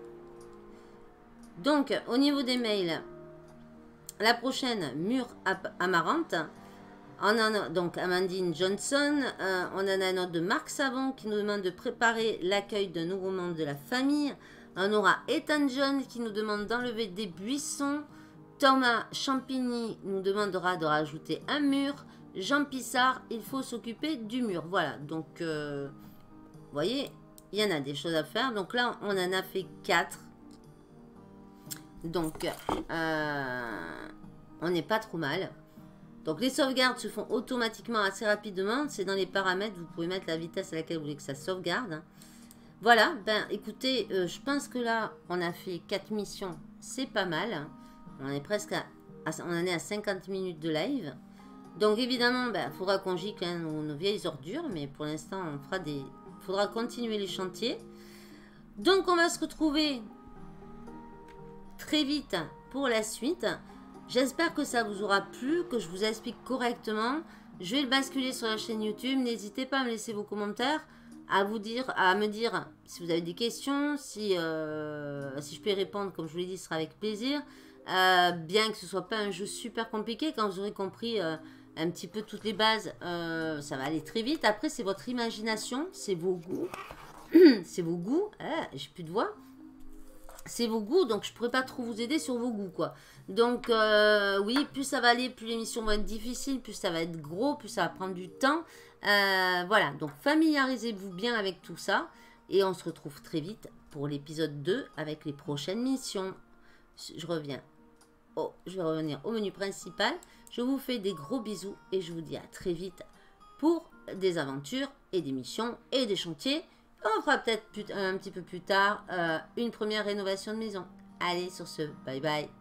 Donc, au niveau des mails... La prochaine, mur amarante. On en a donc Amandine Johnson, on en a un autre de Marc Savon qui nous demande de préparer l'accueil d'un nouveau membre de la famille. On aura Ethan John qui nous demande d'enlever des buissons. Thomas Champigny nous demandera de rajouter un mur. Jean Pissard, il faut s'occuper du mur. Voilà, donc vous voyez, il y en a des choses à faire. Donc là, on en a fait 4. Donc, on n'est pas trop mal. Donc les sauvegardes se font automatiquement assez rapidement. C'est dans les paramètres, vous pouvez mettre la vitesse à laquelle vous voulez que ça sauvegarde. Voilà, ben écoutez, je pense que là, on a fait 4 missions. C'est pas mal. On est presque on en est à 50 minutes de live. Donc évidemment, il faudra qu'on gicle nos vieilles ordures. Mais pour l'instant, on fera des... Il faudra continuer les chantiers. Donc on va se retrouver très vite pour la suite. J'espère que ça vous aura plu, que je vous explique correctement. Je vais le basculer sur la chaîne YouTube. N'hésitez pas à me laisser vos commentaires, à me dire si vous avez des questions, si je peux y répondre, comme je vous l'ai dit, ce sera avec plaisir. Bien que ce soit pas un jeu super compliqué, quand vous aurez compris un petit peu toutes les bases, ça va aller très vite. Après, c'est votre imagination, c'est vos goûts. C'est vos goûts. J'ai plus de voix. C'est vos goûts, donc je pourrais pas trop vous aider sur vos goûts, quoi. Donc, oui, plus ça va aller, plus l'émission va être difficile, plus ça va être gros, plus ça va prendre du temps. Voilà, donc familiarisez-vous bien avec tout ça. Et on se retrouve très vite pour l'épisode 2 avec les prochaines missions. Je vais revenir au menu principal. Je vous fais des gros bisous et je vous dis à très vite pour des aventures et des missions et des chantiers. On fera peut-être un petit peu plus tard une première rénovation de maison. Allez, sur ce, bye bye.